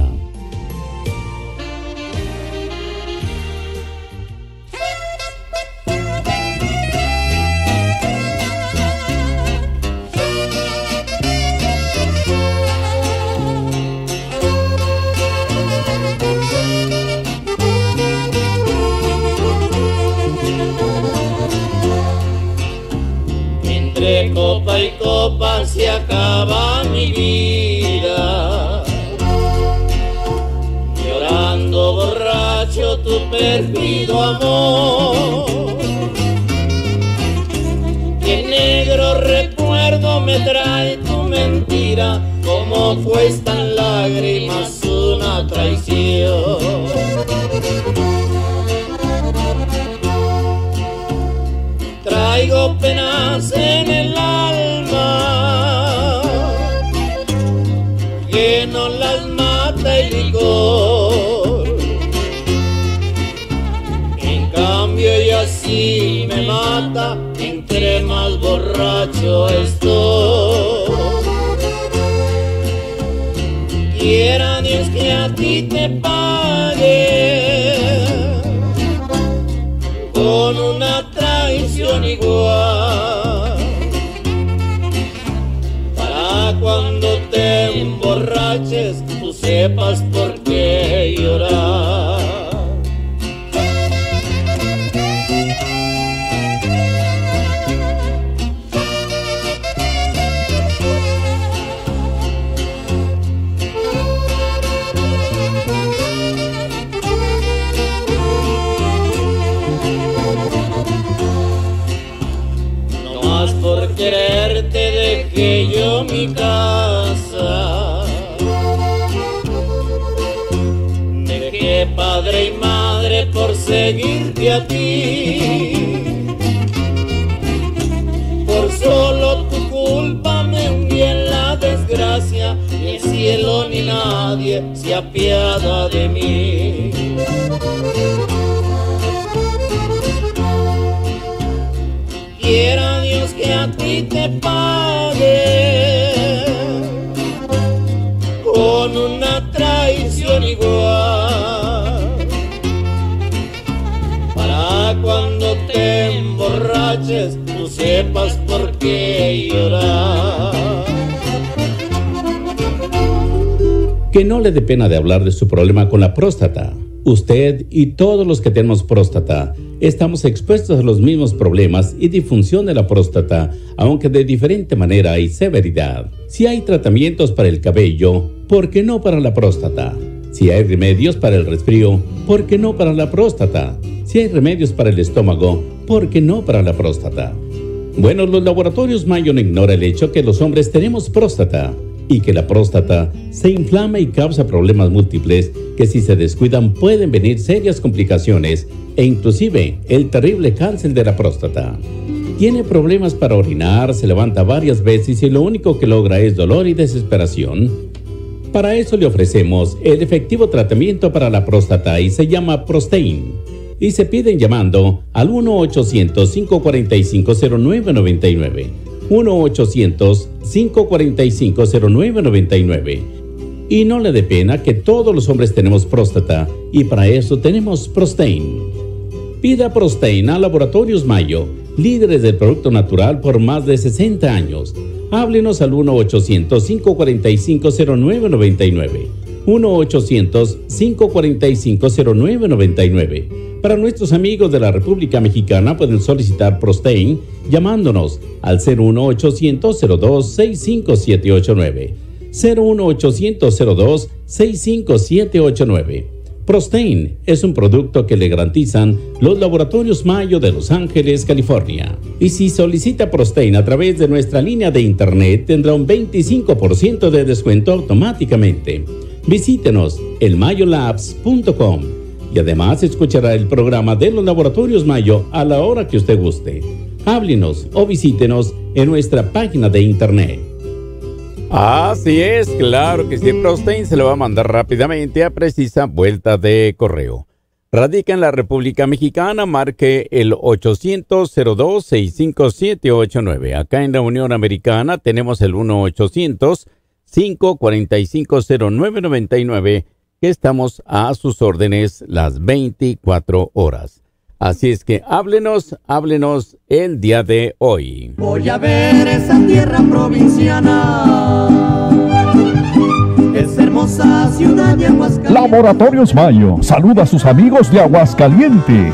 Entre copa y copa se acaba mi vida, llorando borracho tu perdido amor. Qué negro recuerdo me trae tu mentira, como cuestan lágrimas una traición. Traigo penas en el alma que no las mata el licor. En cambio y así me mata entre más borracho estoy. Quiera Dios que a ti te pague con una traición igual, para cuando te emborraches tú sepas por qué llorar. Por quererte dejé yo mi casa, dejé padre y madre por seguirte a ti. Por solo tu culpa me hundí en la desgracia, ni el cielo ni nadie se apiada de mí. Quiera Dios que a ti te pague con una traición igual, para cuando te emborraches tú sepas por qué llorar. Que no le dé pena de hablar de su problema con la próstata. Usted y todos los que tenemos próstata estamos expuestos a los mismos problemas y disfunción de la próstata, aunque de diferente manera y severidad. Si hay tratamientos para el cabello, ¿por qué no para la próstata? Si hay remedios para el resfrío, ¿por qué no para la próstata? Si hay remedios para el estómago, ¿por qué no para la próstata? Bueno, los laboratorios Mayo no ignora el hecho que los hombres tenemos próstata y que la próstata se inflama y causa problemas múltiples que si se descuidan pueden venir serias complicaciones e inclusive el terrible cáncer de la próstata. Tiene problemas para orinar, se levanta varias veces y lo único que logra es dolor y desesperación. Para eso le ofrecemos el efectivo tratamiento para la próstata y se llama Prostein. y se piden llamando al uno ochocientos, cinco cuatro cinco, cero nueve nueve nueve. uno ochocientos, cinco cuatro cinco, cero nueve nueve nueve. Y no le dé pena que todos los hombres tenemos próstata y para eso tenemos Prostain. Pida Prostain a Laboratorios Mayo, líderes del producto natural por más de sesenta años. Háblenos al uno ochocientos, cinco cuatro cinco, cero nueve nueve nueve. uno ochocientos, cinco cuatro cinco, cero nueve nueve nueve. Para nuestros amigos de la República Mexicana pueden solicitar Prostain llamándonos al cero uno ochocientos, cero dos, seis cinco siete ocho nueve. cero uno ochocientos, cero dos, seis cinco siete ocho nueve. Prostain es un producto que le garantizan los Laboratorios Mayo de Los Ángeles, California. Y si solicita Prostain a través de nuestra línea de internet, tendrá un veinticinco por ciento de descuento automáticamente. Visítenos en mayo labs punto com y además escuchará el programa de los Laboratorios Mayo a la hora que usted guste. Háblenos o visítenos en nuestra página de internet. Así es, claro que sí, Prostain se lo va a mandar rápidamente a precisa vuelta de correo. Radica en la República Mexicana, marque el ochocientos, cero dos, sesenta y cinco siete ocho nueve. Acá en la Unión Americana tenemos el uno ochocientos, cinco cuatro cinco, cero nueve nueve nueve, que estamos a sus órdenes las veinticuatro horas. Así es que háblenos, háblenos el día de hoy. Voy a ver esa tierra provinciana, esa hermosa ciudad de Aguascalientes. Laboratorios Mayo saluda a sus amigos de Aguascalientes.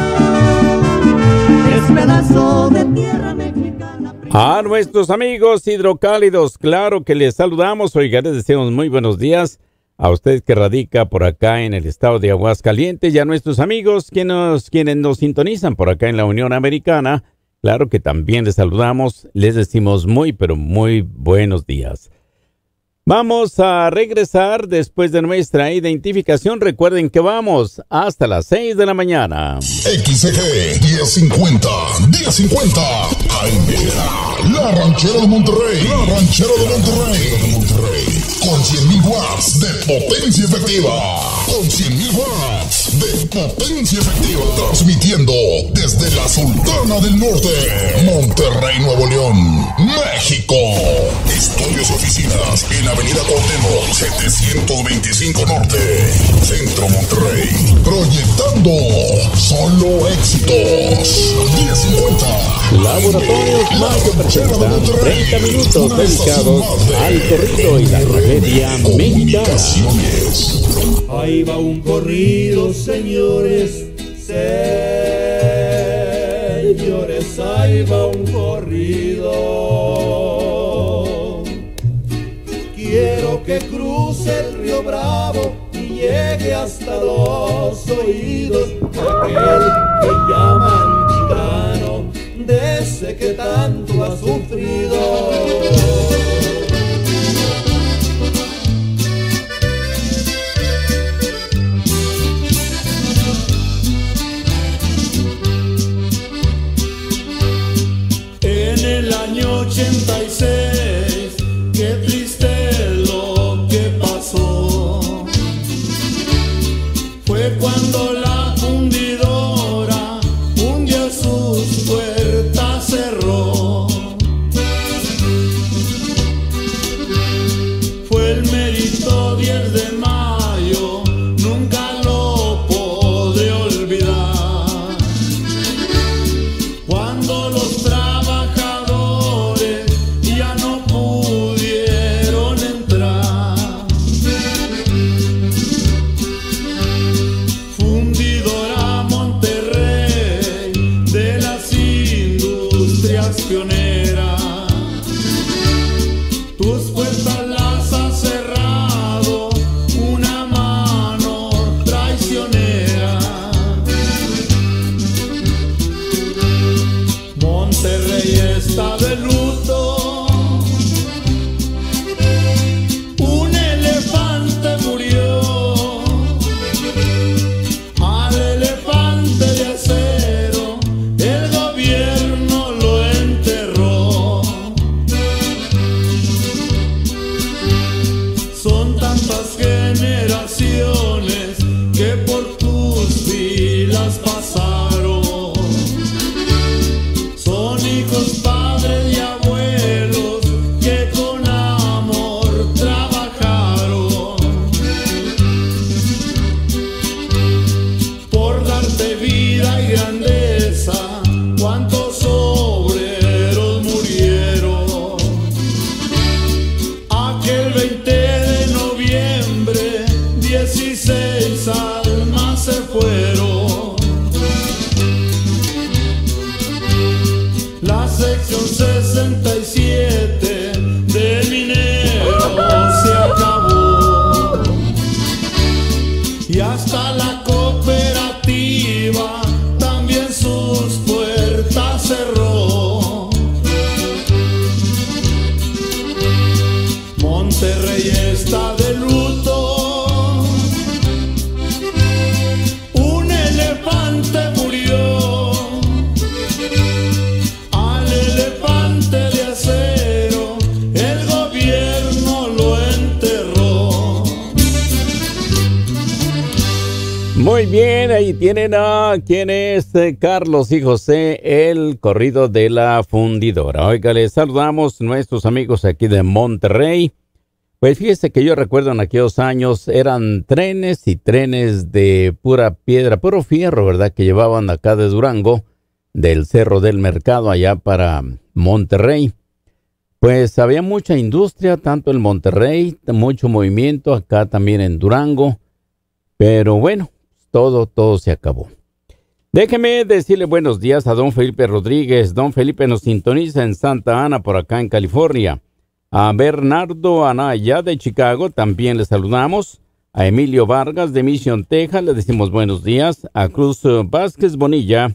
Es pedazo de tierra mexicana. A nuestros amigos hidrocálidos, claro que les saludamos. Oiga, les deseamos muy buenos días a usted que radica por acá en el estado de Aguascalientes y a nuestros amigos que nos, quienes nos sintonizan por acá en la Unión Americana. Claro que también les saludamos, les decimos muy, pero muy buenos días. Vamos a regresar después de nuestra identificación. Recuerden que vamos hasta las seis de la mañana. X G diez cincuenta, diez cincuenta. A M, la ranchera de Monterrey. La ranchera de Monterrey. De Monterrey. Con cien mil watts de potencia efectiva. Con cien mil watts de potencia efectiva. Transmitiendo desde la Sultana del Norte, Monterrey, Nuevo León, México. Estudios y oficinas en Avenida Cuauhtémoc, setecientos veinticinco Norte, Centro Monterrey. Proyectando solo éxitos. diez cincuenta. Laboratorios Mayo presentan treinta minutos dedicados al corrido y la tragedia mexicana. Ahí va un corrido, señores, señores, ahí va un corrido. Quiero que cruce el río Bravo y llegue hasta los oídos de aquel que llaman chicano, de ese que tanto ha sufrido. En el año ochenta y seis, qué triste lo que pasó. Fue cuando la fundidora un día sus puertas cerró. Fue el mérito diez de mayo, nunca lo podré olvidar. Cuando los trabajadores ya no pudieron entrar, fue un día dieciséis almas se fueron. La sección sesenta y siete de mineros se acabó. Y hasta la cooperativa también sus puertas cerró. Monterrey está de luto. Un elefante murió. Al elefante de acero el gobierno lo enterró. Muy bien, ahí tienen a quien es eh, Carlos y José, el corrido de la fundidora. Oiga, les saludamos nuestros amigos aquí de Monterrey. Pues fíjese que yo recuerdo en aquellos años eran trenes y trenes de pura piedra, puro fierro, ¿verdad? Que llevaban acá de Durango, del Cerro del Mercado allá para Monterrey. Pues había mucha industria, tanto en Monterrey, mucho movimiento acá también en Durango. Pero bueno, todo, todo se acabó. Déjeme decirle buenos días a don Felipe Rodríguez. Don Felipe nos sintoniza en Santa Ana, por acá en California. A Bernardo Anaya de Chicago también le saludamos. A Emilio Vargas de Mission, Texas, le decimos buenos días. A Cruz Vázquez Bonilla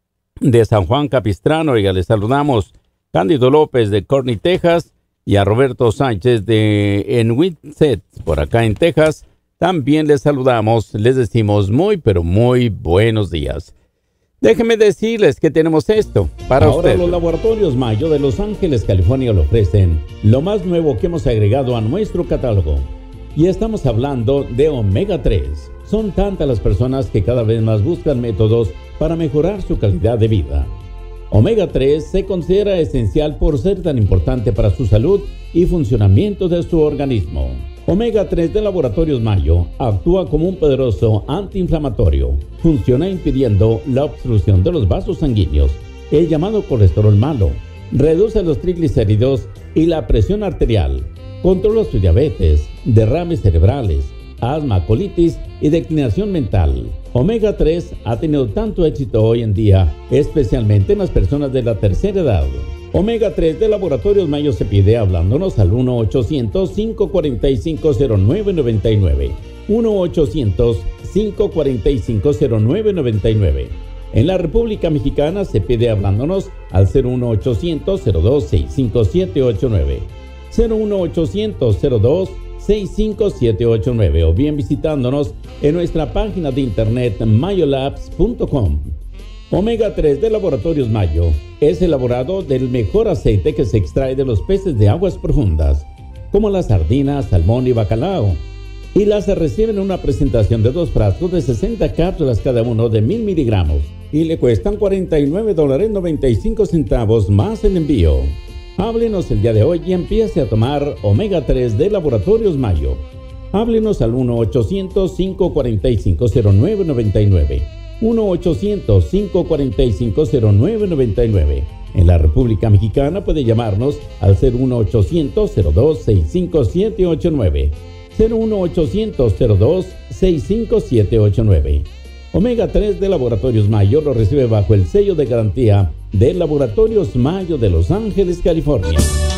de San Juan Capistrano, ya le saludamos. Cándido López de Corny, Texas. Y a Roberto Sánchez de Enwitset, por acá en Texas. También les saludamos, les decimos muy, pero muy buenos días. Déjenme decirles que tenemos esto para Ahora ustedes. los laboratorios Mayo de Los Ángeles, California, le ofrecen lo más nuevo que hemos agregado a nuestro catálogo. Y estamos hablando de omega tres. Son tantas las personas que cada vez más buscan métodos para mejorar su calidad de vida. omega tres se considera esencial por ser tan importante para su salud y funcionamiento de su organismo. omega tres de Laboratorios Mayo actúa como un poderoso antiinflamatorio. Funciona impidiendo la obstrucción de los vasos sanguíneos, el llamado colesterol malo. Reduce los triglicéridos y la presión arterial. Controla su diabetes, derrames cerebrales, asma, colitis y declinación mental. omega tres ha tenido tanto éxito hoy en día, especialmente en las personas de la tercera edad. omega tres de Laboratorios Mayo se pide hablándonos al uno ochocientos, cinco cuatro cinco, cero nueve nueve nueve. uno ochocientos, cinco cuatro cinco, cero nueve nueve nueve. En la República Mexicana se pide hablándonos al cero uno ochocientos, cero dos seis cinco siete ocho nueve. cero uno ochocientos, cero dos seis cinco siete ocho nueve o bien visitándonos en nuestra página de internet mayolabs punto com. omega tres de Laboratorios Mayo es elaborado del mejor aceite que se extrae de los peces de aguas profundas, como las sardinas, salmón y bacalao. Y las reciben en una presentación de dos frascos de sesenta cápsulas cada uno de mil miligramos. Y le cuestan cuarenta y nueve dólares noventa y cinco centavos más el envío. Háblenos el día de hoy y empiece a tomar omega tres de Laboratorios Mayo. Háblenos al uno ochocientos, cinco cuatro cinco, cero nueve nueve nueve. uno ochocientos, cinco cuatro cinco, cero nueve nueve nueve. En la República Mexicana puede llamarnos al cero uno ochocientos, cero dos seis cinco siete ocho nueve. cero uno ochocientos, cero dos seis cinco siete ocho nueve. omega tres de Laboratorios Mayo lo recibe bajo el sello de garantía de Laboratorios Mayo de Los Ángeles, California.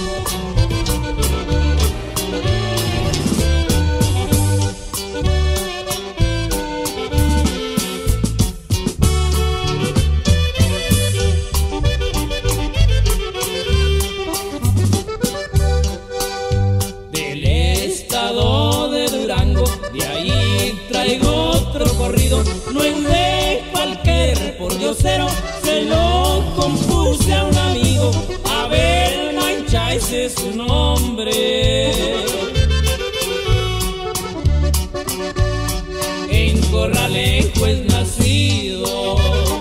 Se lo compuse a un amigo, a ver, mancha, ese es su nombre. En Corralejo es nacido.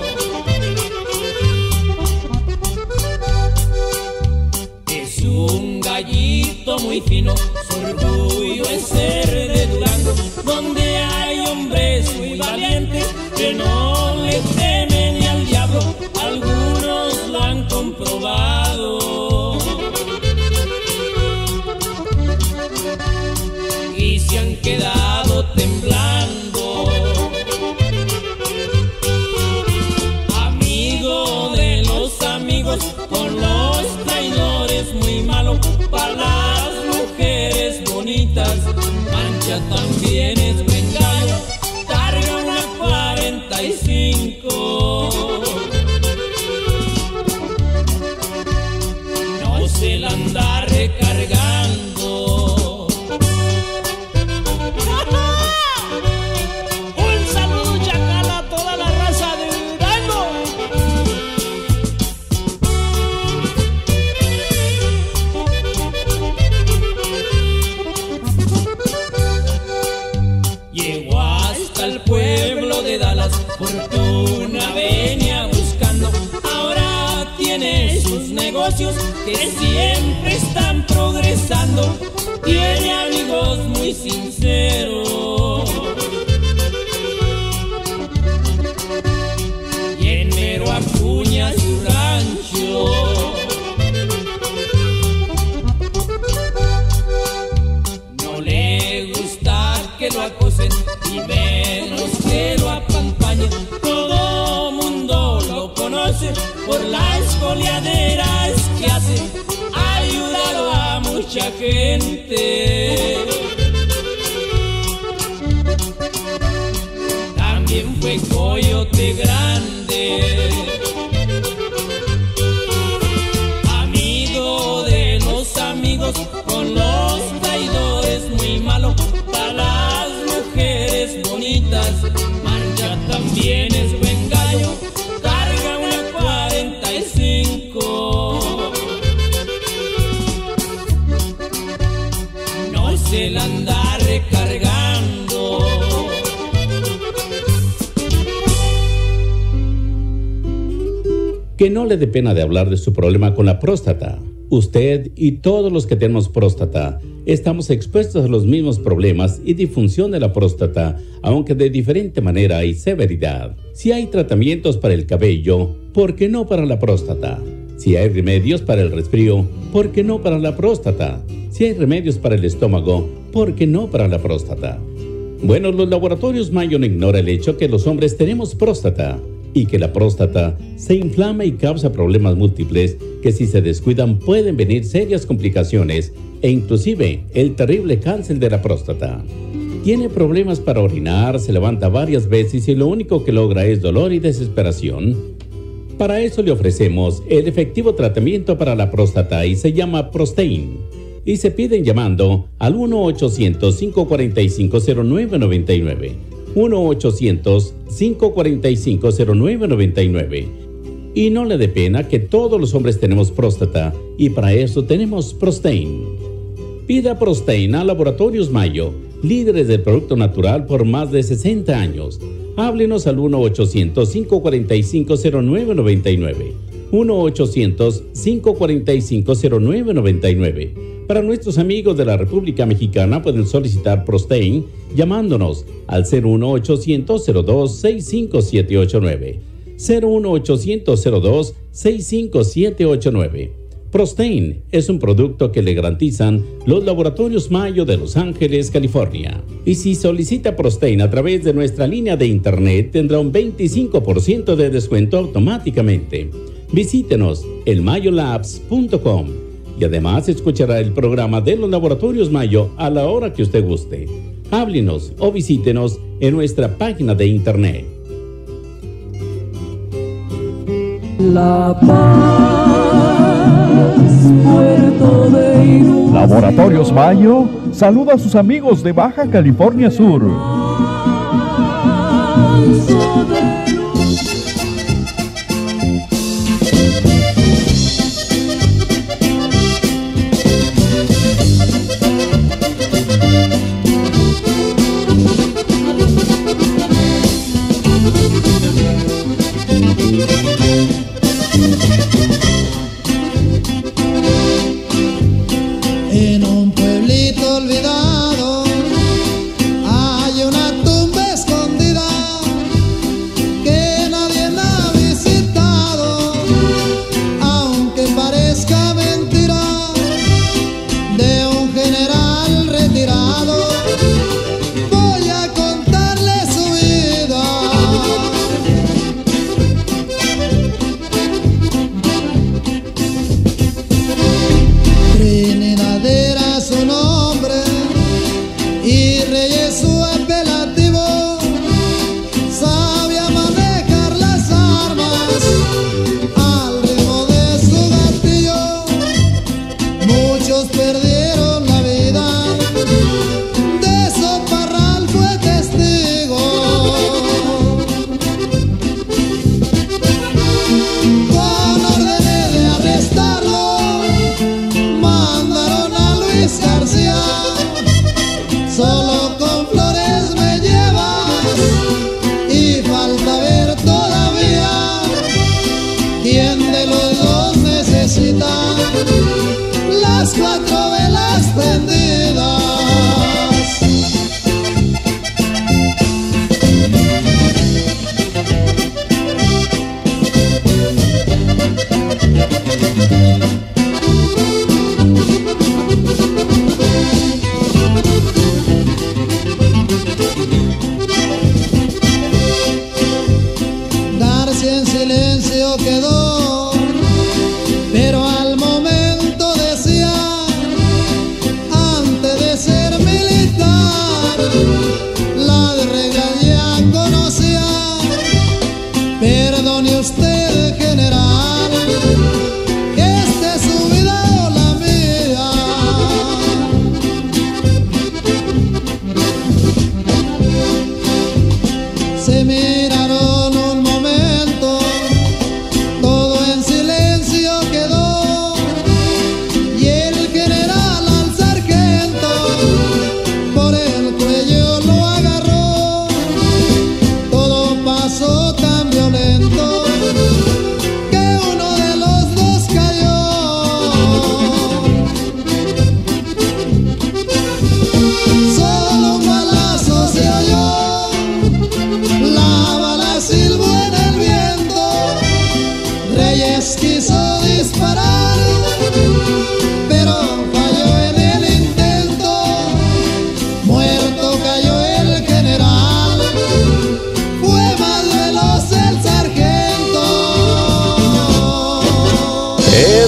Es un gallito muy fino, su orgullo es ser de Durango, donde hay hombres muy valientes que no le temen ni al diablo, algunos lo han comprobado. Y se han quedado temblando Llegó hasta el pueblo de Dallas, fortuna venía buscando. Ahora tiene sus negocios que siempre están progresando. Tiene amigos muy sinceros y en mero acuña su rancho. No le gusta que lo acosen y menos que lo acompañen. Todo mundo lo conoce por las goleaderas que hace. Ha ayudado a mucha gente. También fue coyote grande, amigo de los amigos, con los traidores muy malo. Para las mujeres bonitas, marcha también es buen gallo. Carga una cuarenta y cinco, no se la anda recargando. Que no le dé pena de hablar de su problema con la próstata. Usted y todos los que tenemos próstata estamos expuestos a los mismos problemas y disfunción de la próstata, aunque de diferente manera y severidad. Si hay tratamientos para el cabello, ¿por qué no para la próstata? Si hay remedios para el resfrío, ¿por qué no para la próstata? Si hay remedios para el estómago, ¿por qué no para la próstata? Bueno, los laboratorios Mayo no ignora el hecho que los hombres tenemos próstata y que la próstata se inflama y causa problemas múltiples que si se descuidan pueden venir serias complicaciones e inclusive el terrible cáncer de la próstata. Tiene problemas para orinar, se levanta varias veces y lo único que logra es dolor y desesperación. Para eso le ofrecemos el efectivo tratamiento para la próstata y se llama Prostein. Y se piden llamando al uno ochocientos, cinco cuatro cinco, cero nueve nueve nueve. uno ochocientos, cinco cuatro cinco, cero nueve nueve nueve. Y no le dé pena que todos los hombres tenemos próstata y para eso tenemos Prostein. Pida Prostein a Laboratorios Mayo, líderes del producto natural por más de sesenta años. Háblenos al uno ochocientos, cinco cuatro cinco, cero nueve nueve nueve. uno ochocientos, cinco cuatro cinco, cero nueve nueve nueve. Para nuestros amigos de la República Mexicana pueden solicitar Prostein llamándonos al cero uno ochocientos, cero dos, seis cinco siete ocho nueve. cero uno ochocientos, cero dos, seis cinco siete ocho nueve. Prostein es un producto que le garantizan los Laboratorios Mayo de Los Ángeles, California. Y si solicita Prostein a través de nuestra línea de internet tendrá un veinticinco por ciento de descuento automáticamente. Visítenos en mayo labs punto com. Y además escuchará el programa de los Laboratorios Mayo a la hora que usted guste. Háblenos o visítenos en nuestra página de internet. La Paz, Puerto de Ilusión. Laboratorios Mayo saluda a sus amigos de Baja California Sur. En un pueblito olvidado hay una tumba escondida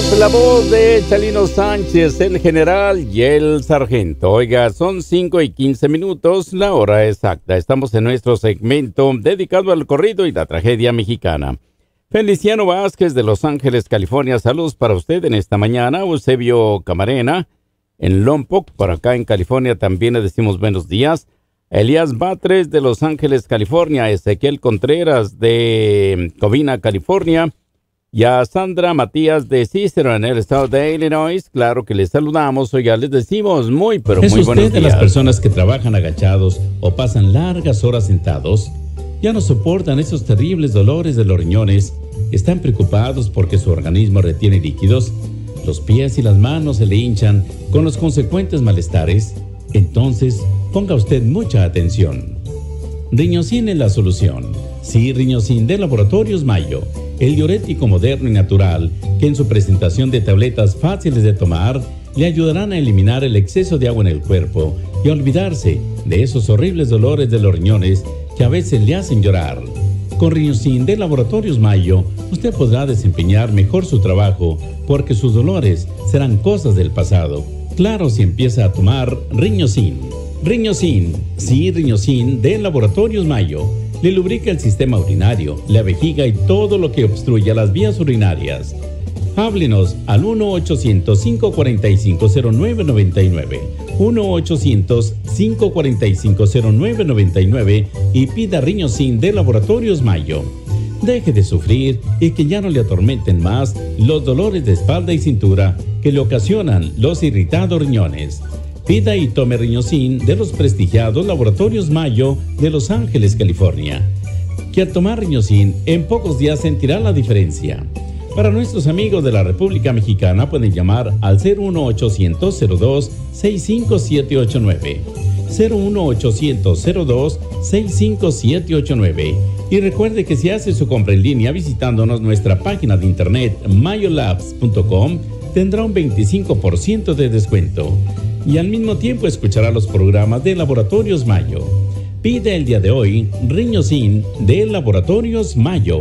La voz de Chalino Sánchez, el general y el sargento. Oiga, son cinco y quince minutos, la hora exacta. Estamos en nuestro segmento dedicado al corrido y la tragedia mexicana. Feliciano Vázquez de Los Ángeles, California. Saludos para usted en esta mañana. Eusebio Camarena en Lompoc, por acá en California también le decimos buenos días. Elías Batres de Los Ángeles, California. Ezequiel Contreras de Covina, California. Y a Sandra Matías de Cicero en el estado de Illinois, claro que les saludamos. Oiga, les decimos muy, pero ¿Es muy usted buenos de días. las personas que trabajan agachados o pasan largas horas sentados? ¿Ya no soportan esos terribles dolores de los riñones? ¿Están preocupados porque su organismo retiene líquidos? ¿Los pies y las manos se le hinchan con los consecuentes malestares? Entonces, ponga usted mucha atención. Riñosin es la solución. Sí, Riñosin de Laboratorios Mayo, el diurético moderno y natural que en su presentación de tabletas fáciles de tomar le ayudarán a eliminar el exceso de agua en el cuerpo y a olvidarse de esos horribles dolores de los riñones que a veces le hacen llorar. Con Riñosin de Laboratorios Mayo, usted podrá desempeñar mejor su trabajo porque sus dolores serán cosas del pasado. Claro, si empieza a tomar Riñosin. Riñosin, sí, Riñosin de Laboratorios Mayo. Le lubrica el sistema urinario, la vejiga y todo lo que obstruya las vías urinarias. Háblenos al uno ochocientos, cinco cuatro cinco, cero nueve nueve nueve, uno ochocientos, cinco cuatro cinco, cero nueve nueve nueve y pida Riñosin de Laboratorios Mayo. Deje de sufrir y que ya no le atormenten más los dolores de espalda y cintura que le ocasionan los irritados riñones. Pida y tome Riñosin de los prestigiados Laboratorios Mayo de Los Ángeles, California. Que al tomar Riñosin en pocos días sentirá la diferencia. Para nuestros amigos de la República Mexicana pueden llamar al cero uno ochocientos, cero dos, seis cinco siete ocho nueve. cero uno ochocientos, cero dos, seis cinco siete ocho nueve. Y recuerde que si hace su compra en línea visitándonos nuestra página de internet mayolabs punto com tendrá un veinticinco por ciento de descuento. Y al mismo tiempo escuchará los programas de Laboratorios Mayo. Pide el día de hoy Riñosin de Laboratorios Mayo.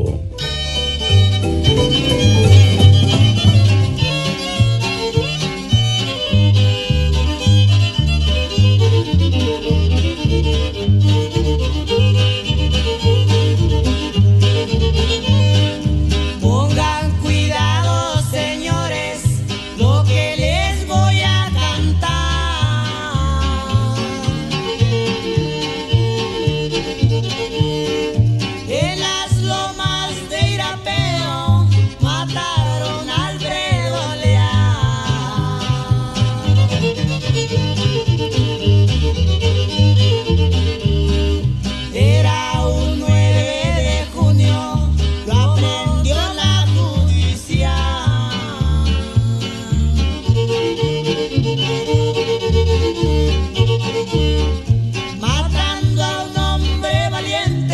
Pongan cuidado, señores, lo que les voy a cantar. En las lomas de Irapeo mataron a Alfredo Leal. Era un nueve de junio, lo aprendió la judicial. Matando a un hombre valiente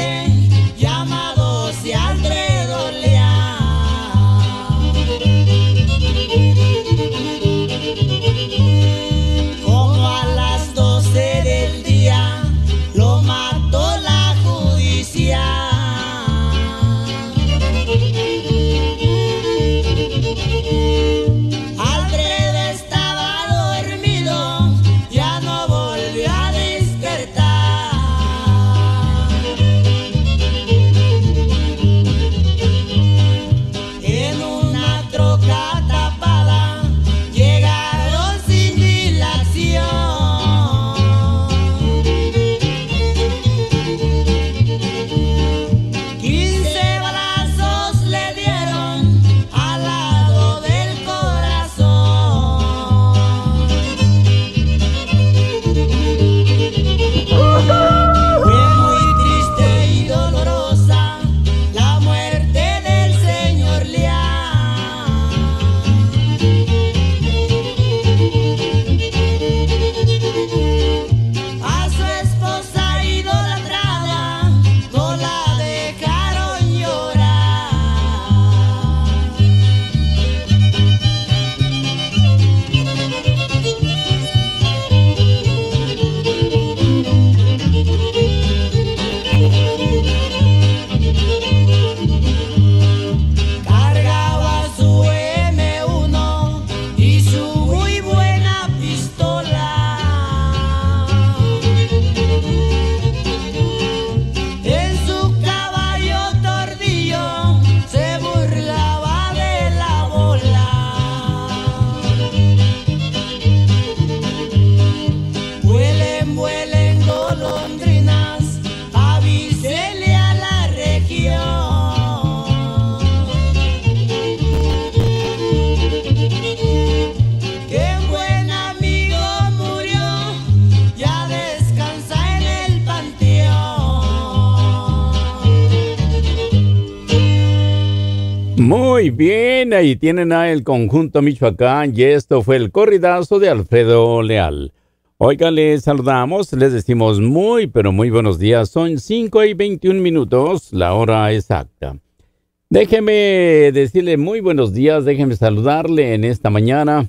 Muy bien, ahí tienen a el conjunto Michoacán y esto fue el corridazo de Alfredo Leal. Oiga, les saludamos, les decimos muy, pero muy buenos días. Son cinco y veintiún minutos, la hora exacta. Déjeme decirle muy buenos días, déjeme saludarle en esta mañana.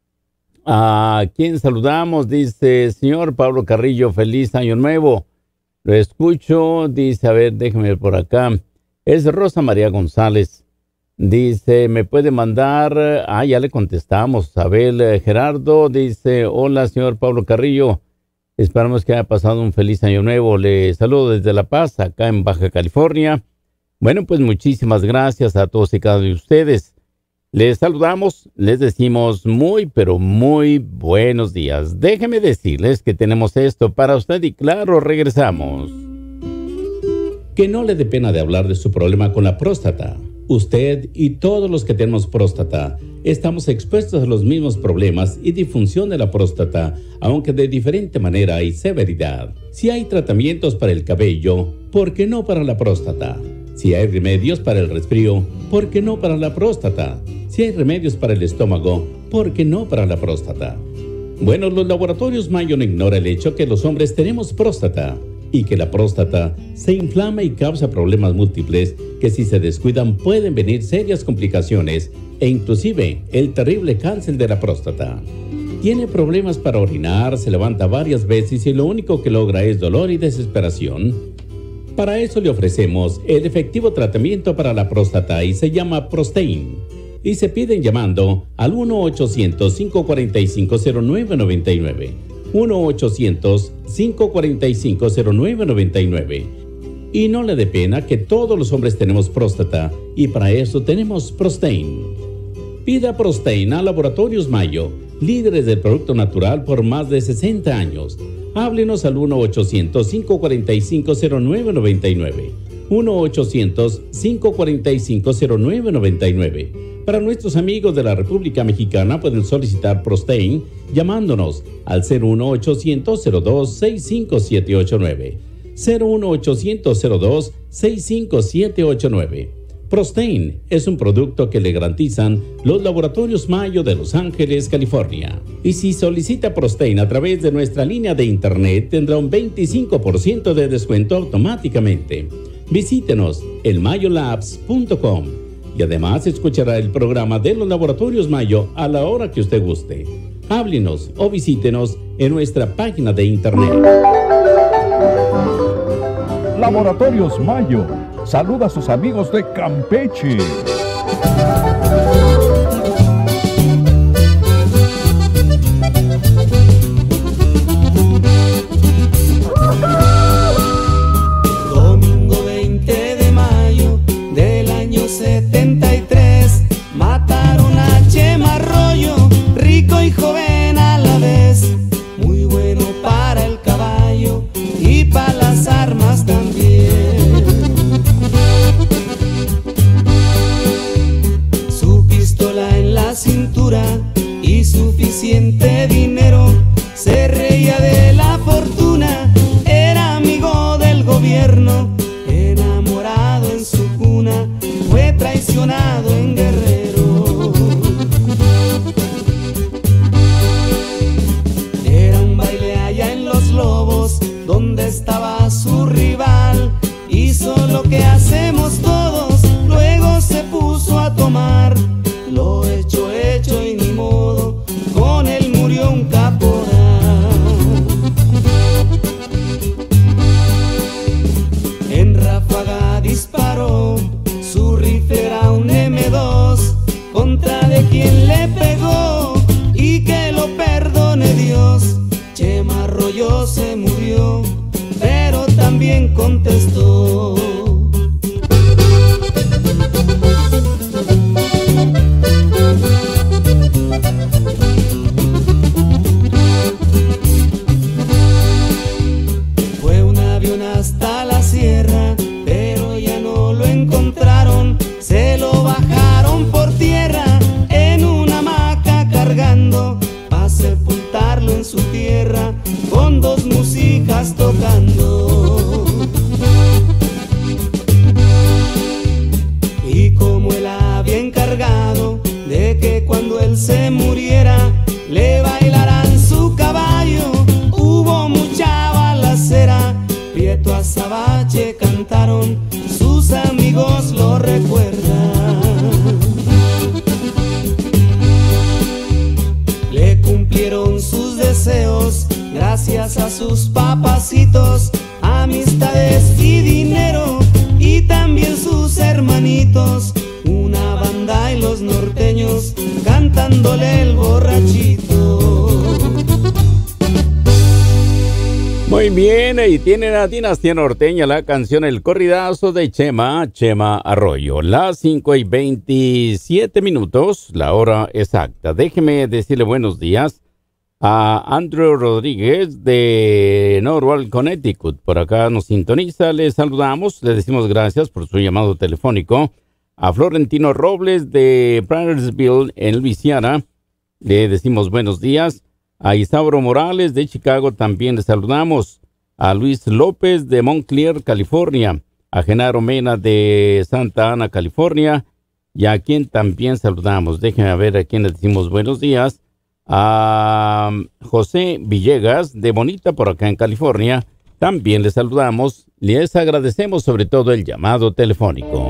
¿A quién saludamos? Dice, señor Pablo Carrillo, feliz año nuevo. Lo escucho, dice, a ver, déjeme ver por acá. Es Rosa María González. Dice, ¿me puede mandar? Ah, ya le contestamos. Abel eh, Gerardo dice, hola, señor Pablo Carrillo. Esperamos que haya pasado un feliz año nuevo. Le saludo desde La Paz, acá en Baja California. Bueno, pues muchísimas gracias a todos y cada uno de ustedes. Les saludamos, les decimos muy, pero muy buenos días. Déjenme decirles que tenemos esto para usted y claro, regresamos. Que no le dé pena de hablar de su problema con la próstata. Usted y todos los que tenemos próstata estamos expuestos a los mismos problemas y disfunción de la próstata, aunque de diferente manera y severidad. Si hay tratamientos para el cabello, ¿por qué no para la próstata? Si hay remedios para el resfrío, ¿por qué no para la próstata? Si hay remedios para el estómago, ¿por qué no para la próstata? Bueno, los laboratorios Mayo no ignora el hecho que los hombres tenemos próstata y que la próstata se inflama y causa problemas múltiples que si se descuidan pueden venir serias complicaciones e inclusive el terrible cáncer de la próstata. Tiene problemas para orinar, se levanta varias veces y lo único que logra es dolor y desesperación. Para eso le ofrecemos el efectivo tratamiento para la próstata y se llama Prostein. Y se piden llamando al uno ochocientos, cinco cuatro cinco, cero nueve nueve nueve. uno ochocientos, cinco cuatro cinco, cero nueve nueve nueve. Y no le dé pena que todos los hombres tenemos próstata y para eso tenemos Prostein. Pida Prostein a Laboratorios Mayo, líderes del producto natural por más de sesenta años. Háblenos al uno ochocientos, cinco cuatro cinco, cero nueve nueve nueve. uno ochocientos, cinco cuatro cinco, cero nueve nueve nueve. Para nuestros amigos de la República Mexicana pueden solicitar Prostein llamándonos al cero uno ochocientos, cero dos, seis cinco siete ocho nueve. cero uno ochocientos, cero dos, seis cinco siete ocho nueve. Prostein es un producto que le garantizan los Laboratorios Mayo de Los Ángeles, California. Y si solicita Prostein a través de nuestra línea de internet, tendrá un veinticinco por ciento de descuento automáticamente. Visítenos en mayo labs punto com y además escuchará el programa de los Laboratorios Mayo a la hora que usted guste. Háblenos o visítenos en nuestra página de internet. Laboratorios Mayo. Saluda a sus amigos de Campeche. Domingo veinte de mayo del año setenta y tres, mataron a Chema Arroyo, rico y joven a la vez, muy bueno para el caballo y para las armas también. Cintura y suficiente dinero, se reía de la fortuna, era amigo del gobierno, enamorado en su cuna, fue traicionado en Guerrero. Era un baile allá en Los Lobos, donde estaba su rival, hizo lo que hacemos todos, luego se puso a tomar. Lo hecho, hecho y ni modo, con él murió un caporal. En ráfaga disparó, su rifle era un eme dos, contra de quien le pegó, y que lo perdone Dios. Chema Arroyo se murió, pero también contestó. Hasta la sierra, pero ya no lo encontraron, se lo bajaron por tierra en una hamaca cargando, pa' sepultarlo en su tierra con dos músicas tocando. cantaron, sus amigos lo recuerdan. Le cumplieron sus deseos gracias a sus papacitos, amistades y dinero, y también sus hermanitos, una banda y los norteños cantándole el borrachito. Muy bien, ahí tienen a Dinastía Norteña, la canción El Corridazo de Chema, Chema Arroyo. Las cinco y veintisiete minutos, la hora exacta. Déjeme decirle buenos días a Andrew Rodríguez de Norwalk, Connecticut. Por acá nos sintoniza, le saludamos, le decimos gracias por su llamado telefónico. A Florentino Robles de Pratersville, en Luisiana, le decimos buenos días. A Isauro Morales de Chicago también le saludamos. A Luis López de Montclair, California. A Genaro Mena de Santa Ana, California. Y a quien también saludamos. Déjenme ver a quién le decimos buenos días. A José Villegas de Bonita, por acá en California. También le saludamos. Les agradecemos sobre todo el llamado telefónico.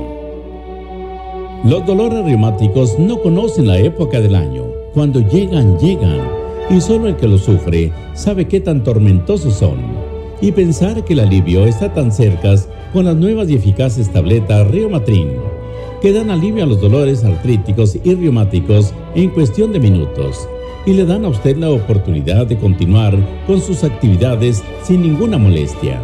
Los dolores reumáticos no conocen la época del año. Cuando llegan, llegan. Y solo el que lo sufre sabe qué tan tormentosos son. Y pensar que el alivio está tan cerca con las nuevas y eficaces tabletas Reumatrin, que dan alivio a los dolores artríticos y reumáticos en cuestión de minutos, y le dan a usted la oportunidad de continuar con sus actividades sin ninguna molestia.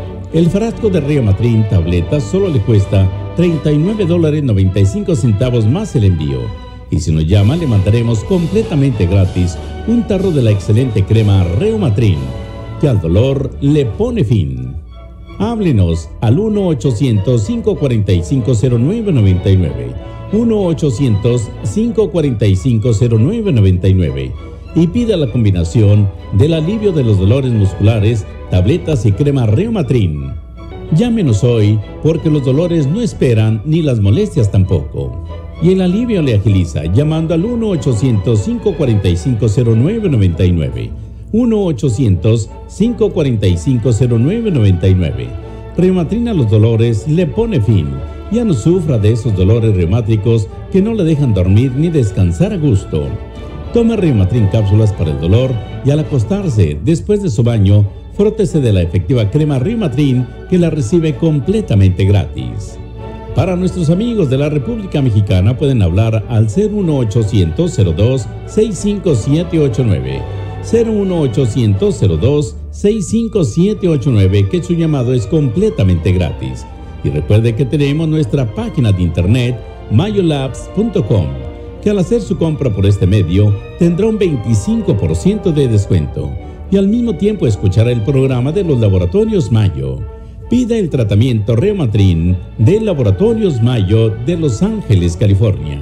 El frasco de Reumatrin tabletas solo le cuesta treinta y nueve dólares noventa y cinco centavos más el envío. Y si nos llama, le mandaremos completamente gratis un tarro de la excelente crema Reumatrin, que al dolor le pone fin. Háblenos al uno ochocientos, cinco cuatro cinco, cero nueve nueve nueve, uno ochocientos, cinco cuatro cinco, cero nueve nueve nueve, y pida la combinación del alivio de los dolores musculares, tabletas y crema Reumatrin. Llámenos hoy, porque los dolores no esperan ni las molestias tampoco. Y el alivio le agiliza llamando al uno ochocientos, cinco cuatro cinco, cero nueve nueve nueve, uno ochocientos, cinco cuatro cinco, cero nueve nueve nueve. Reumatrin a los dolores le pone fin. Ya no sufra de esos dolores reumáticos que no le dejan dormir ni descansar a gusto. Tome Reumatrin cápsulas para el dolor y al acostarse, después de su baño, frótese de la efectiva crema Reumatrin, que la recibe completamente gratis. Para nuestros amigos de la República Mexicana pueden hablar al cero uno ochocientos, cero dos, seis cinco siete ocho nueve, cero uno ochocientos, cero dos, seis cinco siete ocho nueve, que su llamado es completamente gratis. Y recuerde que tenemos nuestra página de internet mayolabs punto com, que al hacer su compra por este medio tendrá un veinticinco por ciento de descuento y al mismo tiempo escuchará el programa de los Laboratorios Mayo. Pida el tratamiento Reumatrin de Laboratorios Mayo de Los Ángeles, California.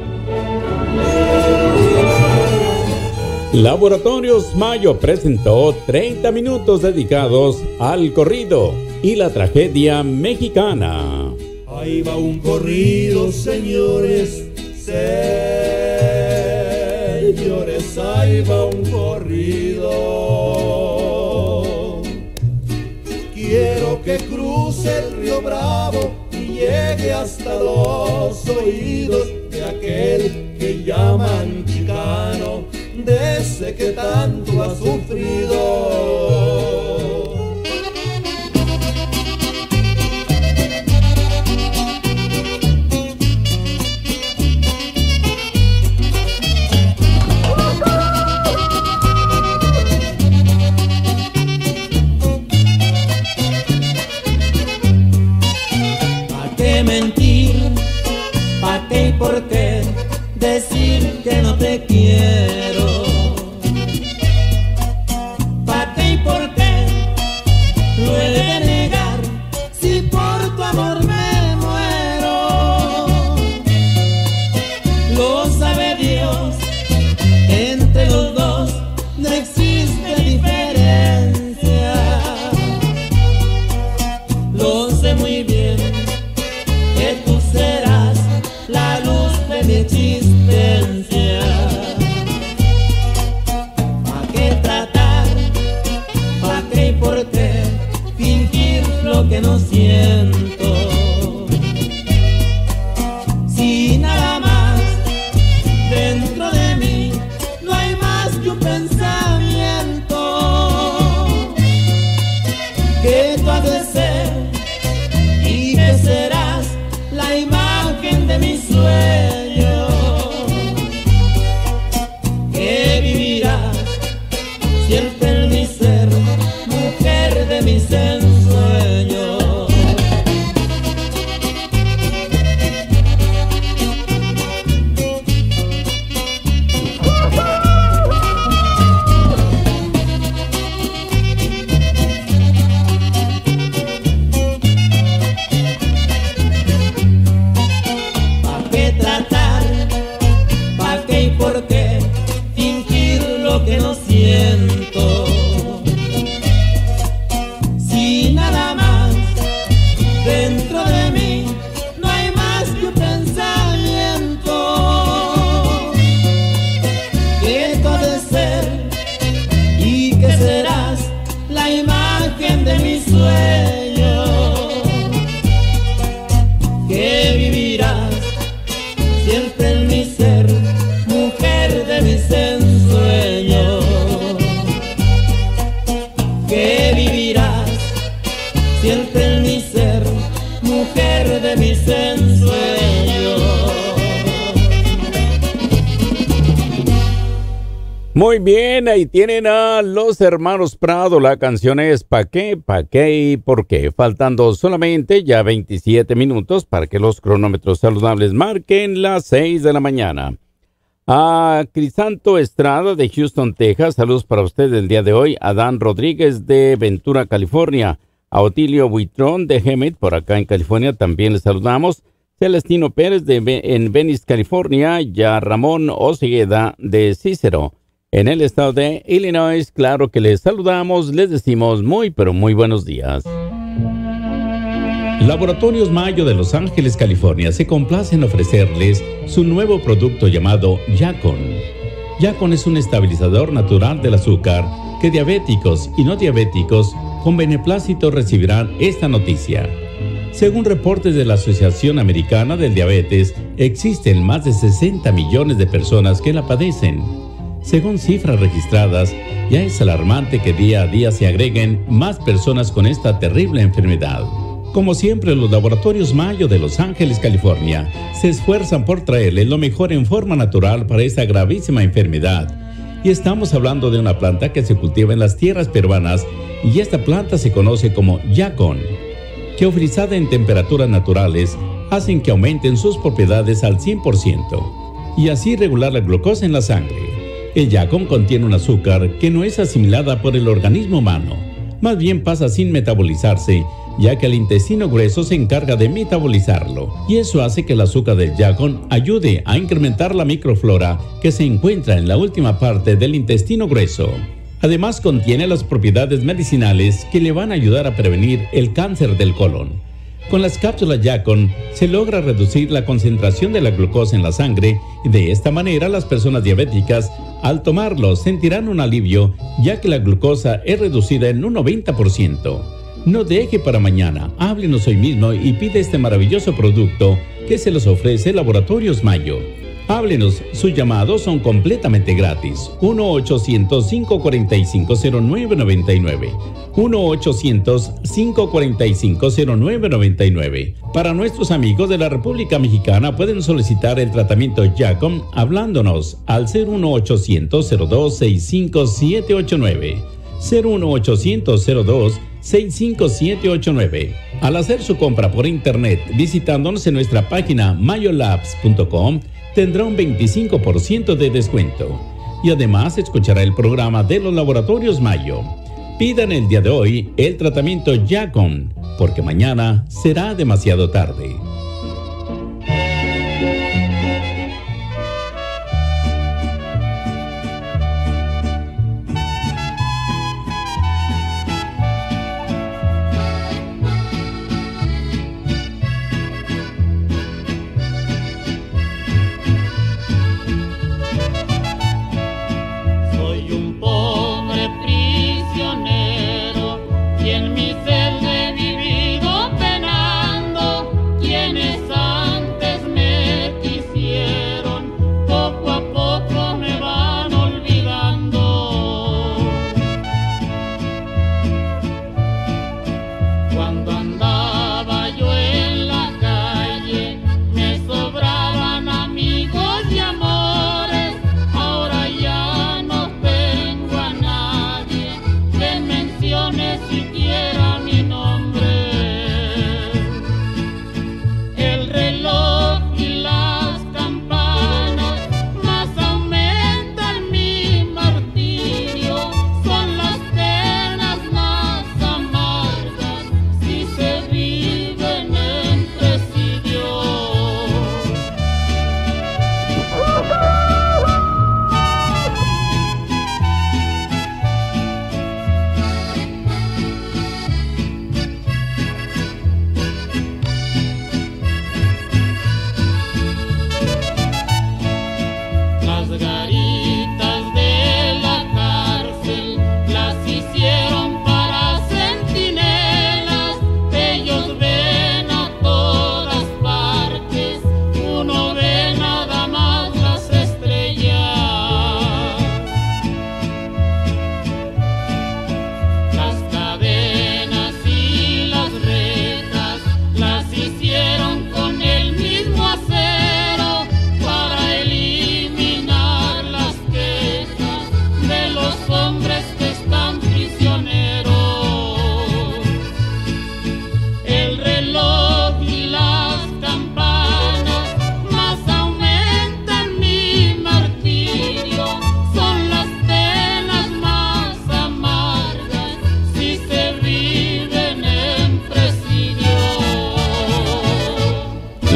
Laboratorios Mayo presentó treinta minutos dedicados al corrido y la tragedia mexicana. Ahí va un corrido, señores, señores, ahí va un corrido. Quiero que cruce el río Bravo y llegue hasta los oídos de aquel que llaman chicano, de ese que tanto ha sufrido. Mentir, ¿pa' qué y por qué decir que no te quiero? ¿Pa' qué y por qué lo he de negar si por tu amor me muero? Lo sabe Dios, entre los dos no existe diferencia. Lo sé muy bien, que tú serás la luz de mi existencia. ¿Pa' qué tratar? ¿Pa' qué y por qué fingir lo que que no siento. Si nada más dentro de mí no hay más que un pensamiento, que tú has de ser y que serás la imagen de mi sueño, que vivirás siempre en mi ser, mujer de mis ensueños. ¿Pa' qué tratar? ¿Pa' qué y por qué fingir lo que no siento? Si nada más dentro de mí no hay más que un pensamiento, que tú has de ser y que serás la imagen de mi sueño, que vivirás siempre en mi ser, mujer de mis ensueños, que vivirás siempre en mi ser, mujer de mis ensueños. Muy bien, ahí tienen a los hermanos Prado. La canción es ¿Pa' qué? ¿Pa' qué? ¿Y por qué? Faltando solamente ya veintisiete minutos para que los cronómetros saludables marquen las seis de la mañana. A Crisanto Estrada de Houston, Texas, saludos para usted el día de hoy. A Dan Rodríguez de Ventura, California. A Otilio Buitrón de Hemet, por acá en California, también les saludamos. Celestino Pérez de Be- en Venice, California. Y a Ramón Osegueda de Cícero, en el estado de Illinois. Claro que les saludamos, les decimos muy, pero muy buenos días. Laboratorios Mayo de Los Ángeles, California, se complace en ofrecerles su nuevo producto llamado Yacon. Yacon es un estabilizador natural del azúcar que diabéticos y no diabéticos con beneplácito recibirán esta noticia. Según reportes de la Asociación Americana del Diabetes, existen más de sesenta millones de personas que la padecen. Según cifras registradas, ya es alarmante que día a día se agreguen más personas con esta terrible enfermedad. Como siempre, los Laboratorios Mayo de Los Ángeles, California, se esfuerzan por traerle lo mejor en forma natural para esta gravísima enfermedad. Y estamos hablando de una planta que se cultiva en las tierras peruanas, y esta planta se conoce como Yacon, que ofrecida en temperaturas naturales hacen que aumenten sus propiedades al cien por ciento y así regular la glucosa en la sangre. El Yacon contiene un azúcar que no es asimilada por el organismo humano, más bien pasa sin metabolizarse, ya que el intestino grueso se encarga de metabolizarlo, y eso hace que el azúcar del Yacon ayude a incrementar la microflora que se encuentra en la última parte del intestino grueso. Además, contiene las propiedades medicinales que le van a ayudar a prevenir el cáncer del colon. Con las cápsulas Yacon se logra reducir la concentración de la glucosa en la sangre, y de esta manera las personas diabéticas al tomarlo sentirán un alivio, ya que la glucosa es reducida en un noventa por ciento. No deje para mañana, háblenos hoy mismo y pide este maravilloso producto que se los ofrece Laboratorios Mayo. Háblenos, sus llamados son completamente gratis. uno ochocientos, cinco cuatro cinco, cero nueve nueve nueve. uno ochocientos, cinco cuatro cinco, cero nueve nueve nueve. Para nuestros amigos de la República Mexicana pueden solicitar el tratamiento Yacon hablándonos al cero uno ochocientos, cero dos, seis cinco siete ocho nueve. cero uno ochocientos, cero dos, seis cinco siete ocho nueve. Al hacer su compra por internet visitándonos en nuestra página mayolabs punto com, tendrá un veinticinco por ciento de descuento y además escuchará el programa de los Laboratorios Mayo. Pidan el día de hoy el tratamiento Yacon, porque mañana será demasiado tarde. En mi celda he vivido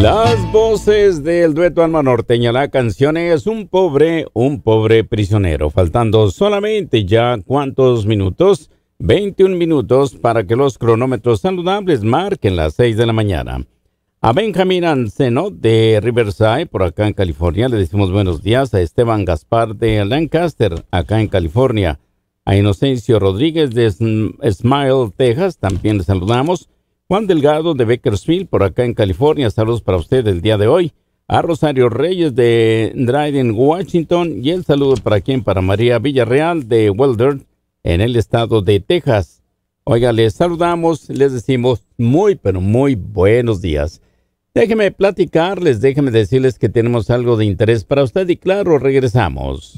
Las voces del dueto Alma Norteña. La canción es Un pobre, un pobre prisionero. Faltando solamente ya cuántos minutos, veintiún minutos para que los cronómetros saludables marquen las seis de la mañana. A Benjamín Anceno de Riverside, por acá en California, le decimos buenos días. A Esteban Gaspar de Lancaster, acá en California. A Inocencio Rodríguez de Smile, Texas, también le saludamos. Juan Delgado de Bakersfield, por acá en California, saludos para usted el día de hoy. A Rosario Reyes de Dryden, Washington, y el saludo para quien, para María Villarreal de Welder, en el estado de Texas. Oiga, les saludamos, les decimos muy, pero muy buenos días. Déjenme platicarles, déjenme decirles que tenemos algo de interés para usted y claro, regresamos.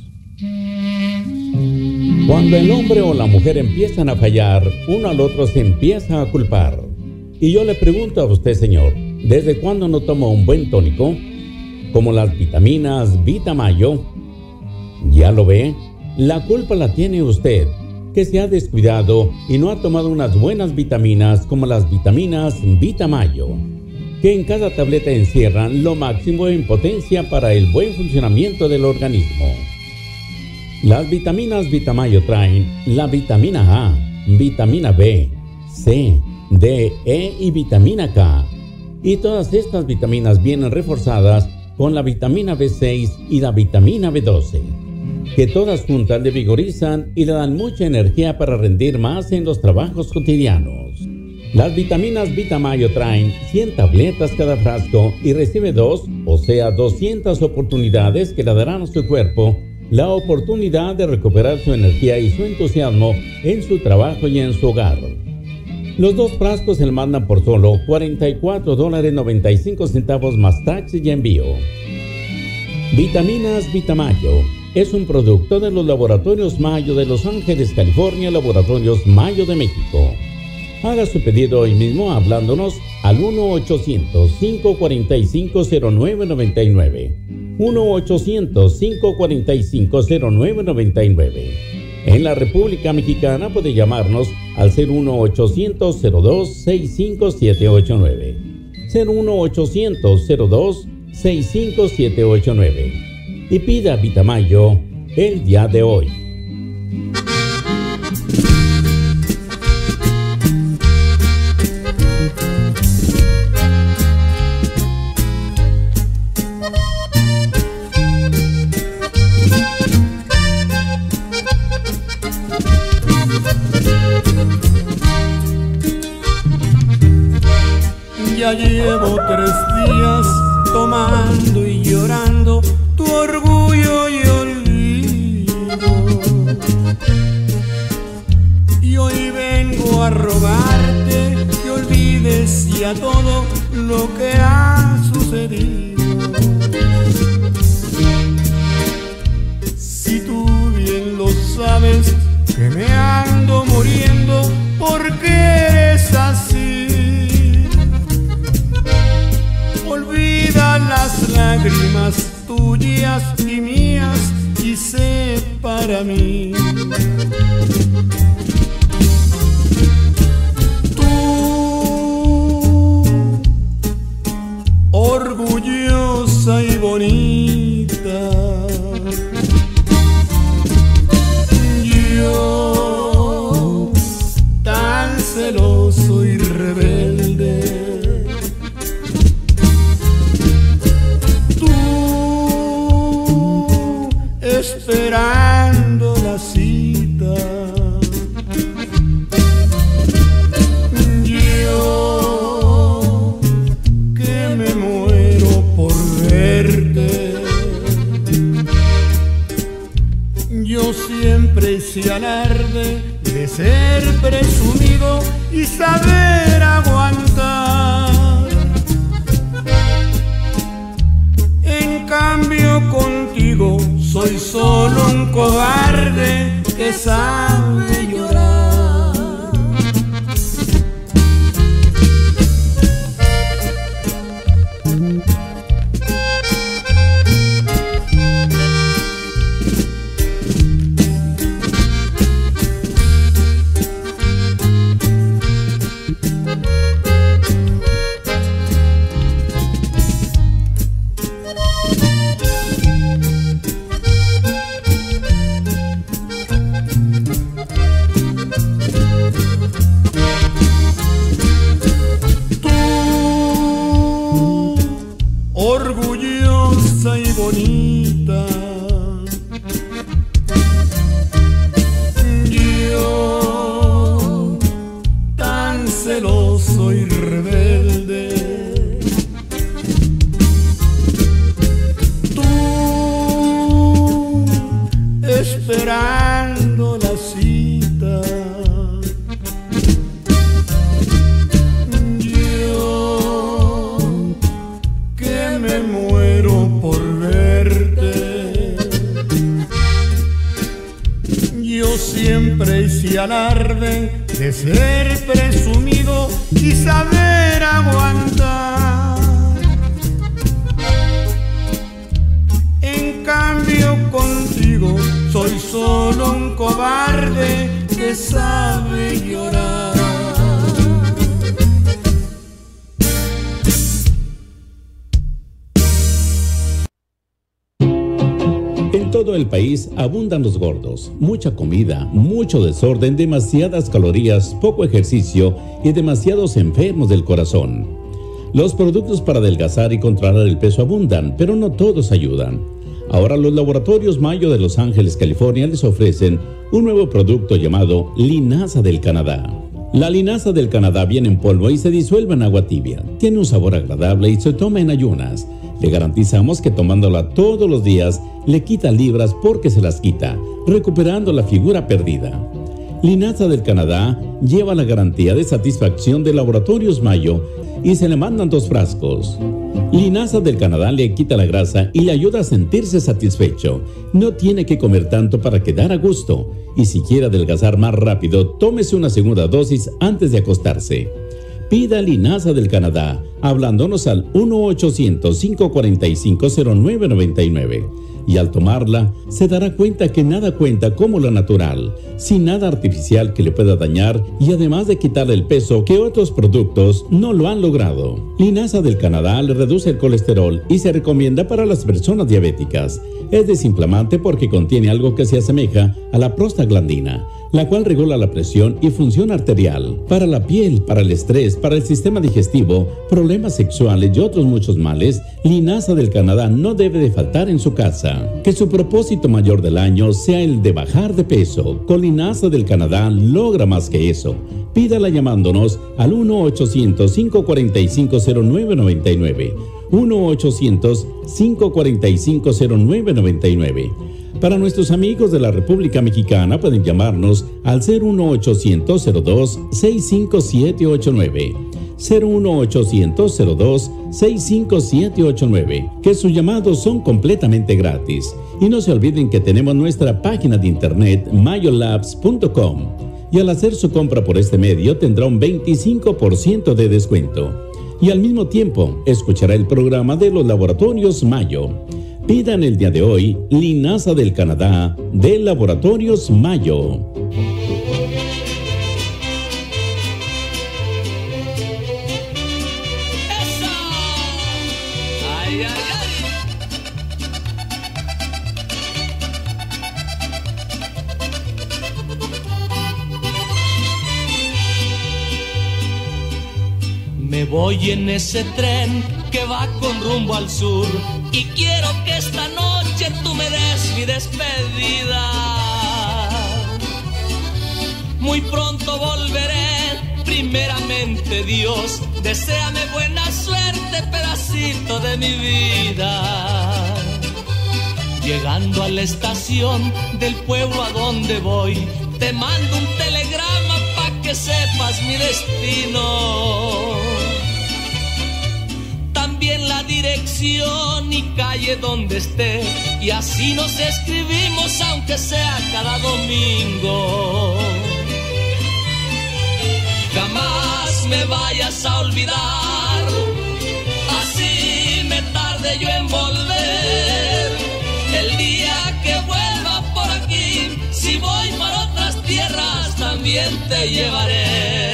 Cuando el hombre o la mujer empiezan a fallar, uno al otro se empieza a culpar. Y yo le pregunto a usted, señor, ¿desde cuándo no toma un buen tónico? Como las vitaminas Vitamayo. ¿Ya lo ve? La culpa la tiene usted, que se ha descuidado y no ha tomado unas buenas vitaminas como las vitaminas Vitamayo, que en cada tableta encierran lo máximo en potencia para el buen funcionamiento del organismo. Las vitaminas Vitamayo traen la vitamina A, vitamina B, C, D, E y vitamina K. Y todas estas vitaminas vienen reforzadas con la vitamina B seis y la vitamina B doce, que todas juntas le vigorizan y le dan mucha energía para rendir más en los trabajos cotidianos. Las vitaminas Vitamayo traen cien tabletas cada frasco y recibe dos, o sea, doscientas oportunidades que le darán a su cuerpo la oportunidad de recuperar su energía y su entusiasmo en su trabajo y en su hogar. Los dos frascos se le mandan por solo cuarenta y cuatro dólares noventa y cinco centavos más taxi y envío. Vitaminas Vitamayo es un producto de los Laboratorios Mayo de Los Ángeles, California, Laboratorios Mayo de México. Haga su pedido hoy mismo hablándonos al uno ochocientos, cinco cuatro cinco, cero nueve nueve nueve. uno ochocientos, cinco cuatro cinco, cero nueve nueve nueve. En la República Mexicana puede llamarnos al cero uno ochocientos, cero dos, seis cinco siete ocho nueve. cero uno ochocientos, cero dos, seis cinco siete ocho nueve. Y pida Vitamayo el día de hoy. Ya llevo tres días tomando y llorando tu orgullo y olvido. Y hoy vengo a rogarte que olvides ya todo lo que ha sucedido. Si tú bien lo sabes que me ando muriendo porque eres así. Olvida las lágrimas tuyas y mías y sé para mí. Tú, orgullosa y bonita, yo, tan celoso y rebelde. Esperando la cita, yo que me muero por verte. Yo siempre hice alarde de ser presumido y saber aguantar. En cambio contigo soy solo un cobarde que sabe llorar. de alarde, de ser presumido y saber aguantar. En cambio contigo soy solo un cobarde que sabe llorar. En todo el país abundan los gordos, mucha comida, mucho desorden, demasiadas calorías, poco ejercicio y demasiados enfermos del corazón. Los productos para adelgazar y controlar el peso abundan, pero no todos ayudan. Ahora los laboratorios Mayo de Los Ángeles, California les ofrecen un nuevo producto llamado Linaza del Canadá. La linaza del Canadá viene en polvo y se disuelve en agua tibia. Tiene un sabor agradable y se toma en ayunas. Le garantizamos que tomándola todos los días le quita libras porque se las quita, recuperando la figura perdida. Linaza del Canadá lleva la garantía de satisfacción de Laboratorios Mayo y se le mandan dos frascos. Linaza del Canadá le quita la grasa y le ayuda a sentirse satisfecho. No tiene que comer tanto para quedar a gusto. Y si quiere adelgazar más rápido, tómese una segunda dosis antes de acostarse. Pida Linaza del Canadá hablándonos al uno ochocientos, cinco cuatro cinco, cero nueve nueve nueve. Y al tomarla, se dará cuenta que nada cuenta como lo natural, sin nada artificial que le pueda dañar y además de quitarle el peso que otros productos no lo han logrado. Linaza del Canadá le reduce el colesterol y se recomienda para las personas diabéticas. Es desinflamante porque contiene algo que se asemeja a la prostaglandina, la cual regula la presión y función arterial. Para la piel, para el estrés, para el sistema digestivo, problemas sexuales y otros muchos males, Linaza del Canadá no debe de faltar en su casa. Que su propósito mayor del año sea el de bajar de peso. Con Linaza del Canadá logra más que eso. Pídala llamándonos al uno ochocientos, cinco cuatro cinco, cero nueve nueve nueve. uno ochocientos, cinco cuatro cinco, cero nueve nueve nueve. Para nuestros amigos de la República Mexicana pueden llamarnos al cero uno ochocientos, cero dos, seis cinco siete ocho nueve. cero uno ochocientos, cero dos, seis cinco siete ocho nueve, que sus llamados son completamente gratis. Y no se olviden que tenemos nuestra página de internet mayolabs punto com y al hacer su compra por este medio tendrá un veinticinco por ciento de descuento. Y al mismo tiempo escuchará el programa de los Laboratorios Mayo. Pidan el día de hoy Linaza del Canadá de Laboratorios Mayo. Me voy en ese tren que va con rumbo al sur y quiero que esta noche tú me des mi despedida. Muy pronto volveré, primeramente Dios, deséame buena suerte, pedacito de mi vida. Llegando a la estación del pueblo a donde voy, te mando un telegrama pa' que sepas mi destino. También la dirección y calle donde esté, y así nos escribimos aunque sea cada domingo. Jamás me vayas a olvidar, así me tarde yo en volver. El día que vuelva por aquí, si voy para otras tierras también te llevaré.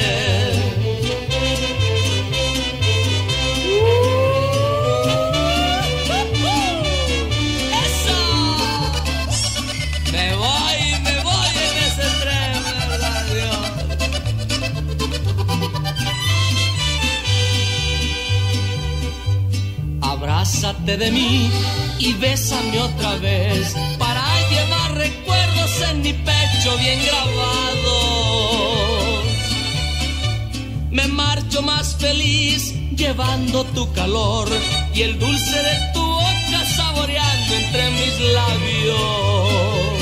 Abrázate de mí y bésame otra vez para llevar recuerdos en mi pecho bien grabados. Me marcho más feliz llevando tu calor y el dulce de tu boca saboreando entre mis labios.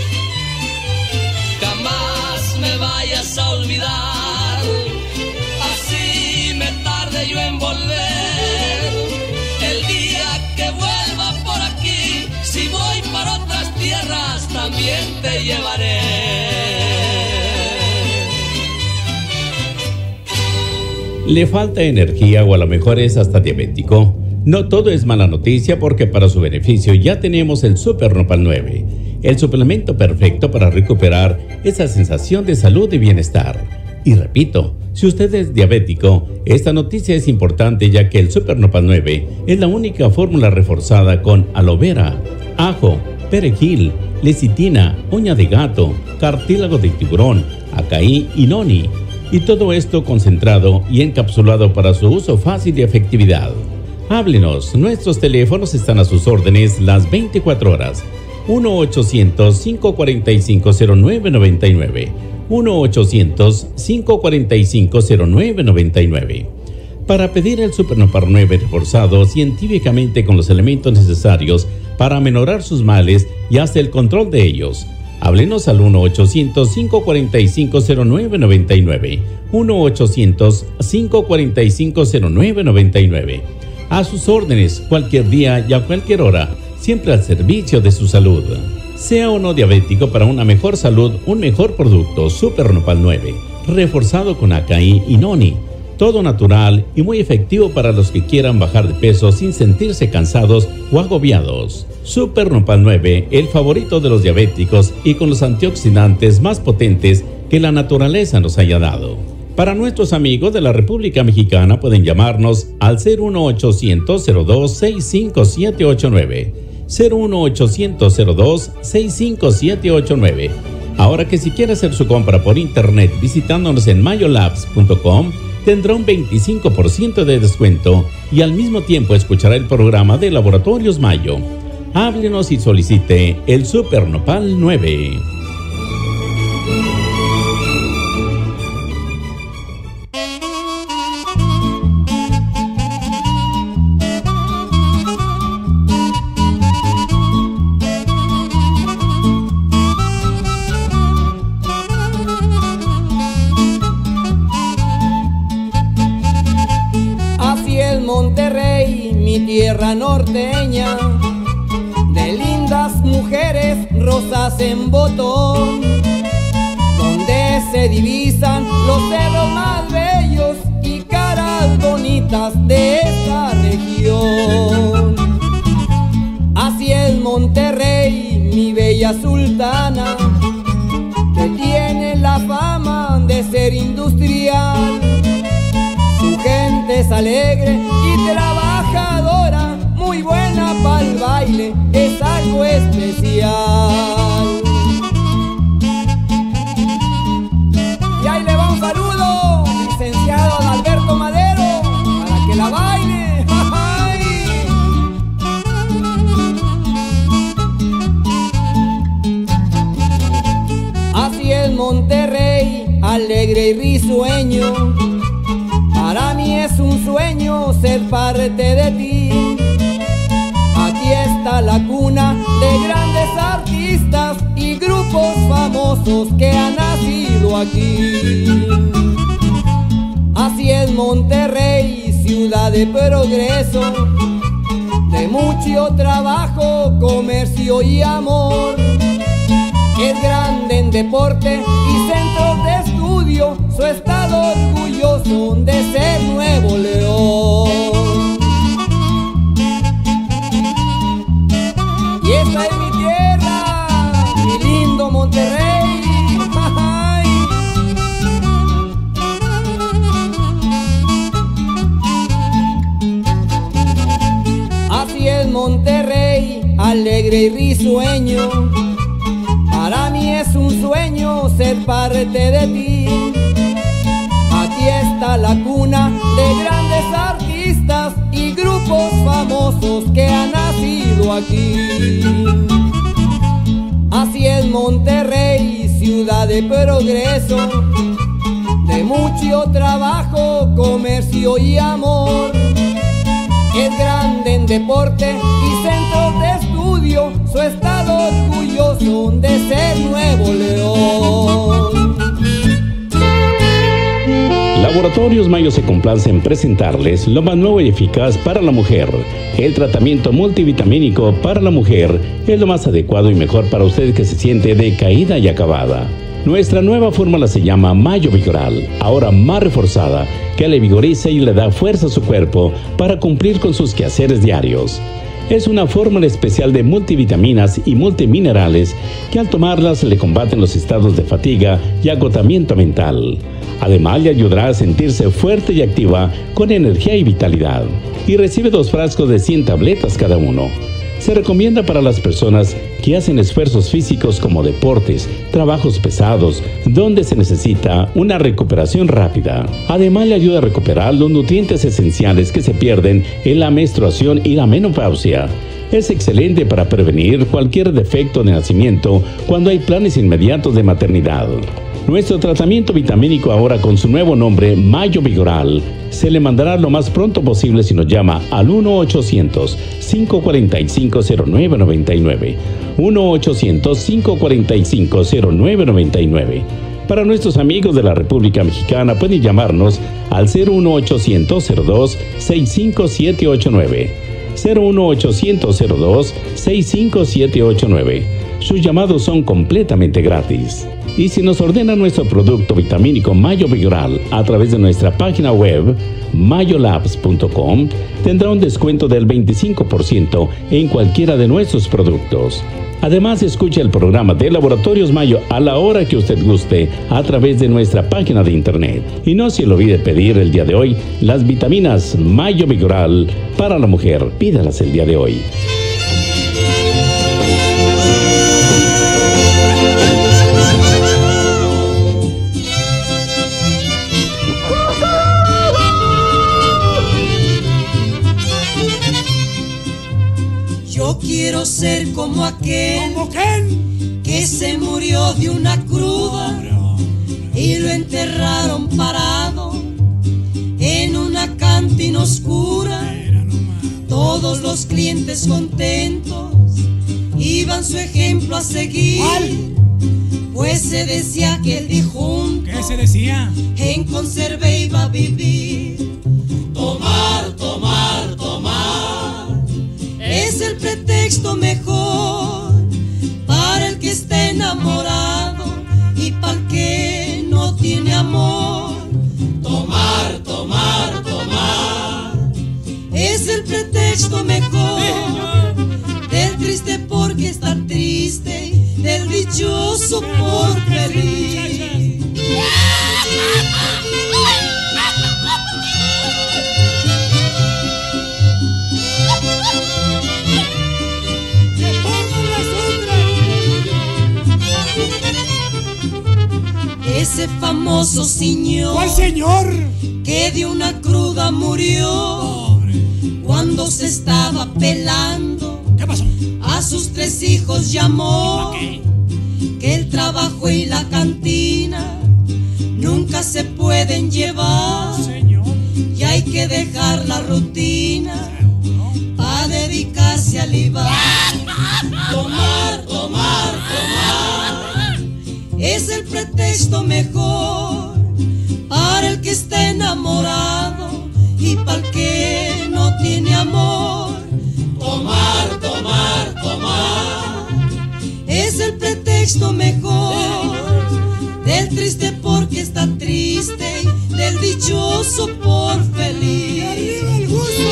Jamás me vayas a olvidar, así me tarde yo en volver. Si voy para otras tierras también te llevaré. ¿Le falta energía o a lo mejor es hasta diabético? No todo es mala noticia porque para su beneficio ya tenemos el Super Nopal nueve, el suplemento perfecto para recuperar esa sensación de salud y bienestar. Y repito, si usted es diabético, esta noticia es importante ya que el Super Nopal nueve es la única fórmula reforzada con aloe vera, ajo, perejil, lecitina, uña de gato, cartílago de tiburón, acaí y noni. Y todo esto concentrado y encapsulado para su uso fácil y efectividad. Háblenos, nuestros teléfonos están a sus órdenes las veinticuatro horas. uno ochocientos, cinco cuatro cinco, cero nueve nueve nueve. uno ochocientos, cinco cuatro cinco, cero nueve nueve nueve. Para pedir el Super Nopal nueve reforzado científicamente con los elementos necesarios para aminorar sus males y hasta el control de ellos. Háblenos al uno ochocientos, cinco cuatro cinco, cero nueve nueve nueve. uno ochocientos, cinco cuatro cinco, cero nueve nueve nueve. A sus órdenes, cualquier día y a cualquier hora, siempre al servicio de su salud. Sea o no diabético, para una mejor salud, un mejor producto, Super Nopal nueve, reforzado con acaí y noni. Todo natural y muy efectivo para los que quieran bajar de peso sin sentirse cansados o agobiados. Super Nopal nueve, el favorito de los diabéticos y con los antioxidantes más potentes que la naturaleza nos haya dado. Para nuestros amigos de la República Mexicana pueden llamarnos al cero uno ochocientos, cero dos, seis cinco siete ocho nueve. cero uno ochocientos, cero dos, seis cinco siete ocho nueve. Ahora que si quiere hacer su compra por internet visitándonos en mayo labs punto com, tendrá un veinticinco por ciento de descuento y al mismo tiempo escuchará el programa de Laboratorios Mayo. Háblenos y solicite el Super Nopal nueve. Monterrey, mi tierra norteña, de lindas mujeres rosas en botón, donde se divisan los cerros más bellos y caras bonitas de esta región. Así es Monterrey, mi bella sultana, que tiene la fama de ser industrial. Su gente es alegre y trabajadora, muy buena para el baile, es algo especial. Y ahí le va un saludo, licenciado Alberto Madero, para que la baile. Así es Monterrey, alegre y risueño. Para mí es un sueño ser parte de ti. Aquí está la cuna de grandes artistas y grupos famosos que han nacido aquí. Así es Monterrey, ciudad de progreso, de mucho trabajo, comercio y amor. Es grande en deporte y centros de estudio, su estado orgulloso de ser Nuevo León. Y esta es mi tierra, mi lindo Monterrey. Así es Monterrey, alegre y risueño. Para mí es un sueño ser parte de ti. Aquí está la cuna de grandes artistas y grupos famosos que han nacido aquí. Así es Monterrey, ciudad de progreso, de mucho trabajo, comercio y amor. Es grande en deporte y centros de estudio, su estado orgulloso de ser Nuevo León. Laboratorios Mayo se complace en presentarles lo más nuevo y eficaz para la mujer. El tratamiento multivitamínico para la mujer es lo más adecuado y mejor para usted que se siente decaída y acabada. Nuestra nueva fórmula se llama Mayo Vigoral, ahora más reforzada, que le vigoriza y le da fuerza a su cuerpo para cumplir con sus quehaceres diarios. Es una fórmula especial de multivitaminas y multiminerales que al tomarlas le combaten los estados de fatiga y agotamiento mental. Además, le ayudará a sentirse fuerte y activa con energía y vitalidad. Y recibe dos frascos de cien tabletas cada uno. Se recomienda para las personas que hacen esfuerzos físicos como deportes, trabajos pesados, donde se necesita una recuperación rápida. Además, le ayuda a recuperar los nutrientes esenciales que se pierden en la menstruación y la menopausia. Es excelente para prevenir cualquier defecto de nacimiento cuando hay planes inmediatos de maternidad. Nuestro tratamiento vitamínico ahora con su nuevo nombre, Mayo Vigoral, se le mandará lo más pronto posible si nos llama al uno ochocientos, cinco cuatro cinco, cero nueve nueve nueve. uno ochocientos, cinco cuatro cinco, cero nueve nueve nueve. Para nuestros amigos de la República Mexicana pueden llamarnos al cero uno ochocientos, cero dos, seis cinco siete ocho nueve. cero uno ochocientos, cero dos, seis cinco siete ocho nueve. Sus llamados son completamente gratis. Y si nos ordena nuestro producto vitamínico Mayo Vigoral a través de nuestra página web mayolabs punto com, tendrá un descuento del veinticinco por ciento en cualquiera de nuestros productos. Además, escucha el programa de Laboratorios Mayo a la hora que usted guste a través de nuestra página de internet. Y no se le olvide pedir el día de hoy las vitaminas Mayo Vigoral para la mujer. Pídalas el día de hoy. Quiero ser como aquel que se murió de una cruda y lo enterraron parado en una cantina oscura. Todos los clientes contentos iban su ejemplo a seguir, pues se decía que el difunto ¿Qué se decía? en conserva iba a vivir. Tomar, tomar, tomar es el pretexto mejor para el que está enamorado y para el que no tiene amor. Tomar, tomar, tomar es el pretexto mejor del triste porque está triste, del dichoso por feliz. Ese famoso señor, ¿cuál señor? Que de una cruda murió. Pobre. Cuando se estaba pelando. ¿Qué pasó? A sus tres hijos llamó. ¿Qué? Que el trabajo y la cantina nunca se pueden llevar. Señor. Y hay que dejar la rutina para dedicarse al IVA. Tomar, tomar, tomar es el pretexto mejor para el que está enamorado y para el que no tiene amor. Tomar, tomar, tomar es el pretexto mejor del triste porque está triste, del dichoso por feliz. ¡Arriba el gusto!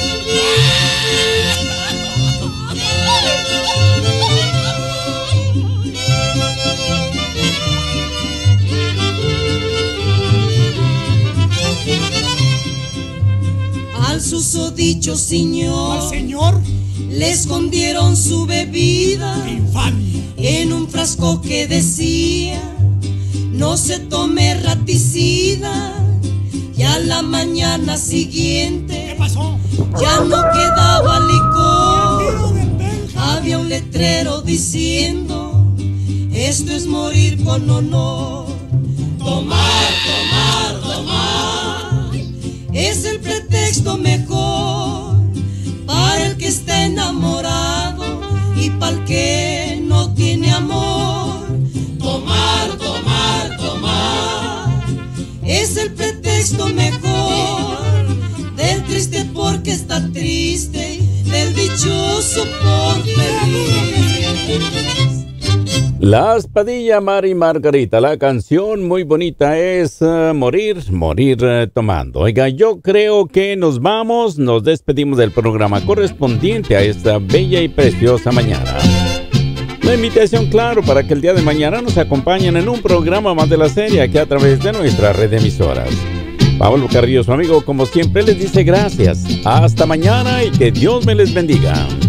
Al susodicho señor, ¿al señor? Le escondieron su bebida. ¡Infamia! En un frasco que decía no se tome raticida. Y a la mañana siguiente, ¿qué pasó? Ya no quedaba licor. Había un letrero diciendo esto es morir con honor. Tomar, tomar, tomar es el pretexto mejor para el que está enamorado y para el que no tiene amor. Tomar, tomar, tomar es el pretexto mejor del triste porque está triste, del dichoso por feliz. Las Padilla, Mari Margarita, la canción muy bonita es uh, Morir, Morir uh, Tomando. Oiga, yo creo que nos vamos, nos despedimos del programa correspondiente a esta bella y preciosa mañana. La invitación, claro, para que el día de mañana nos acompañen en un programa más de la serie aquí a través de nuestra red de emisoras. Pablo Carrillo, su amigo, como siempre, les dice gracias. Hasta mañana y que Dios me les bendiga.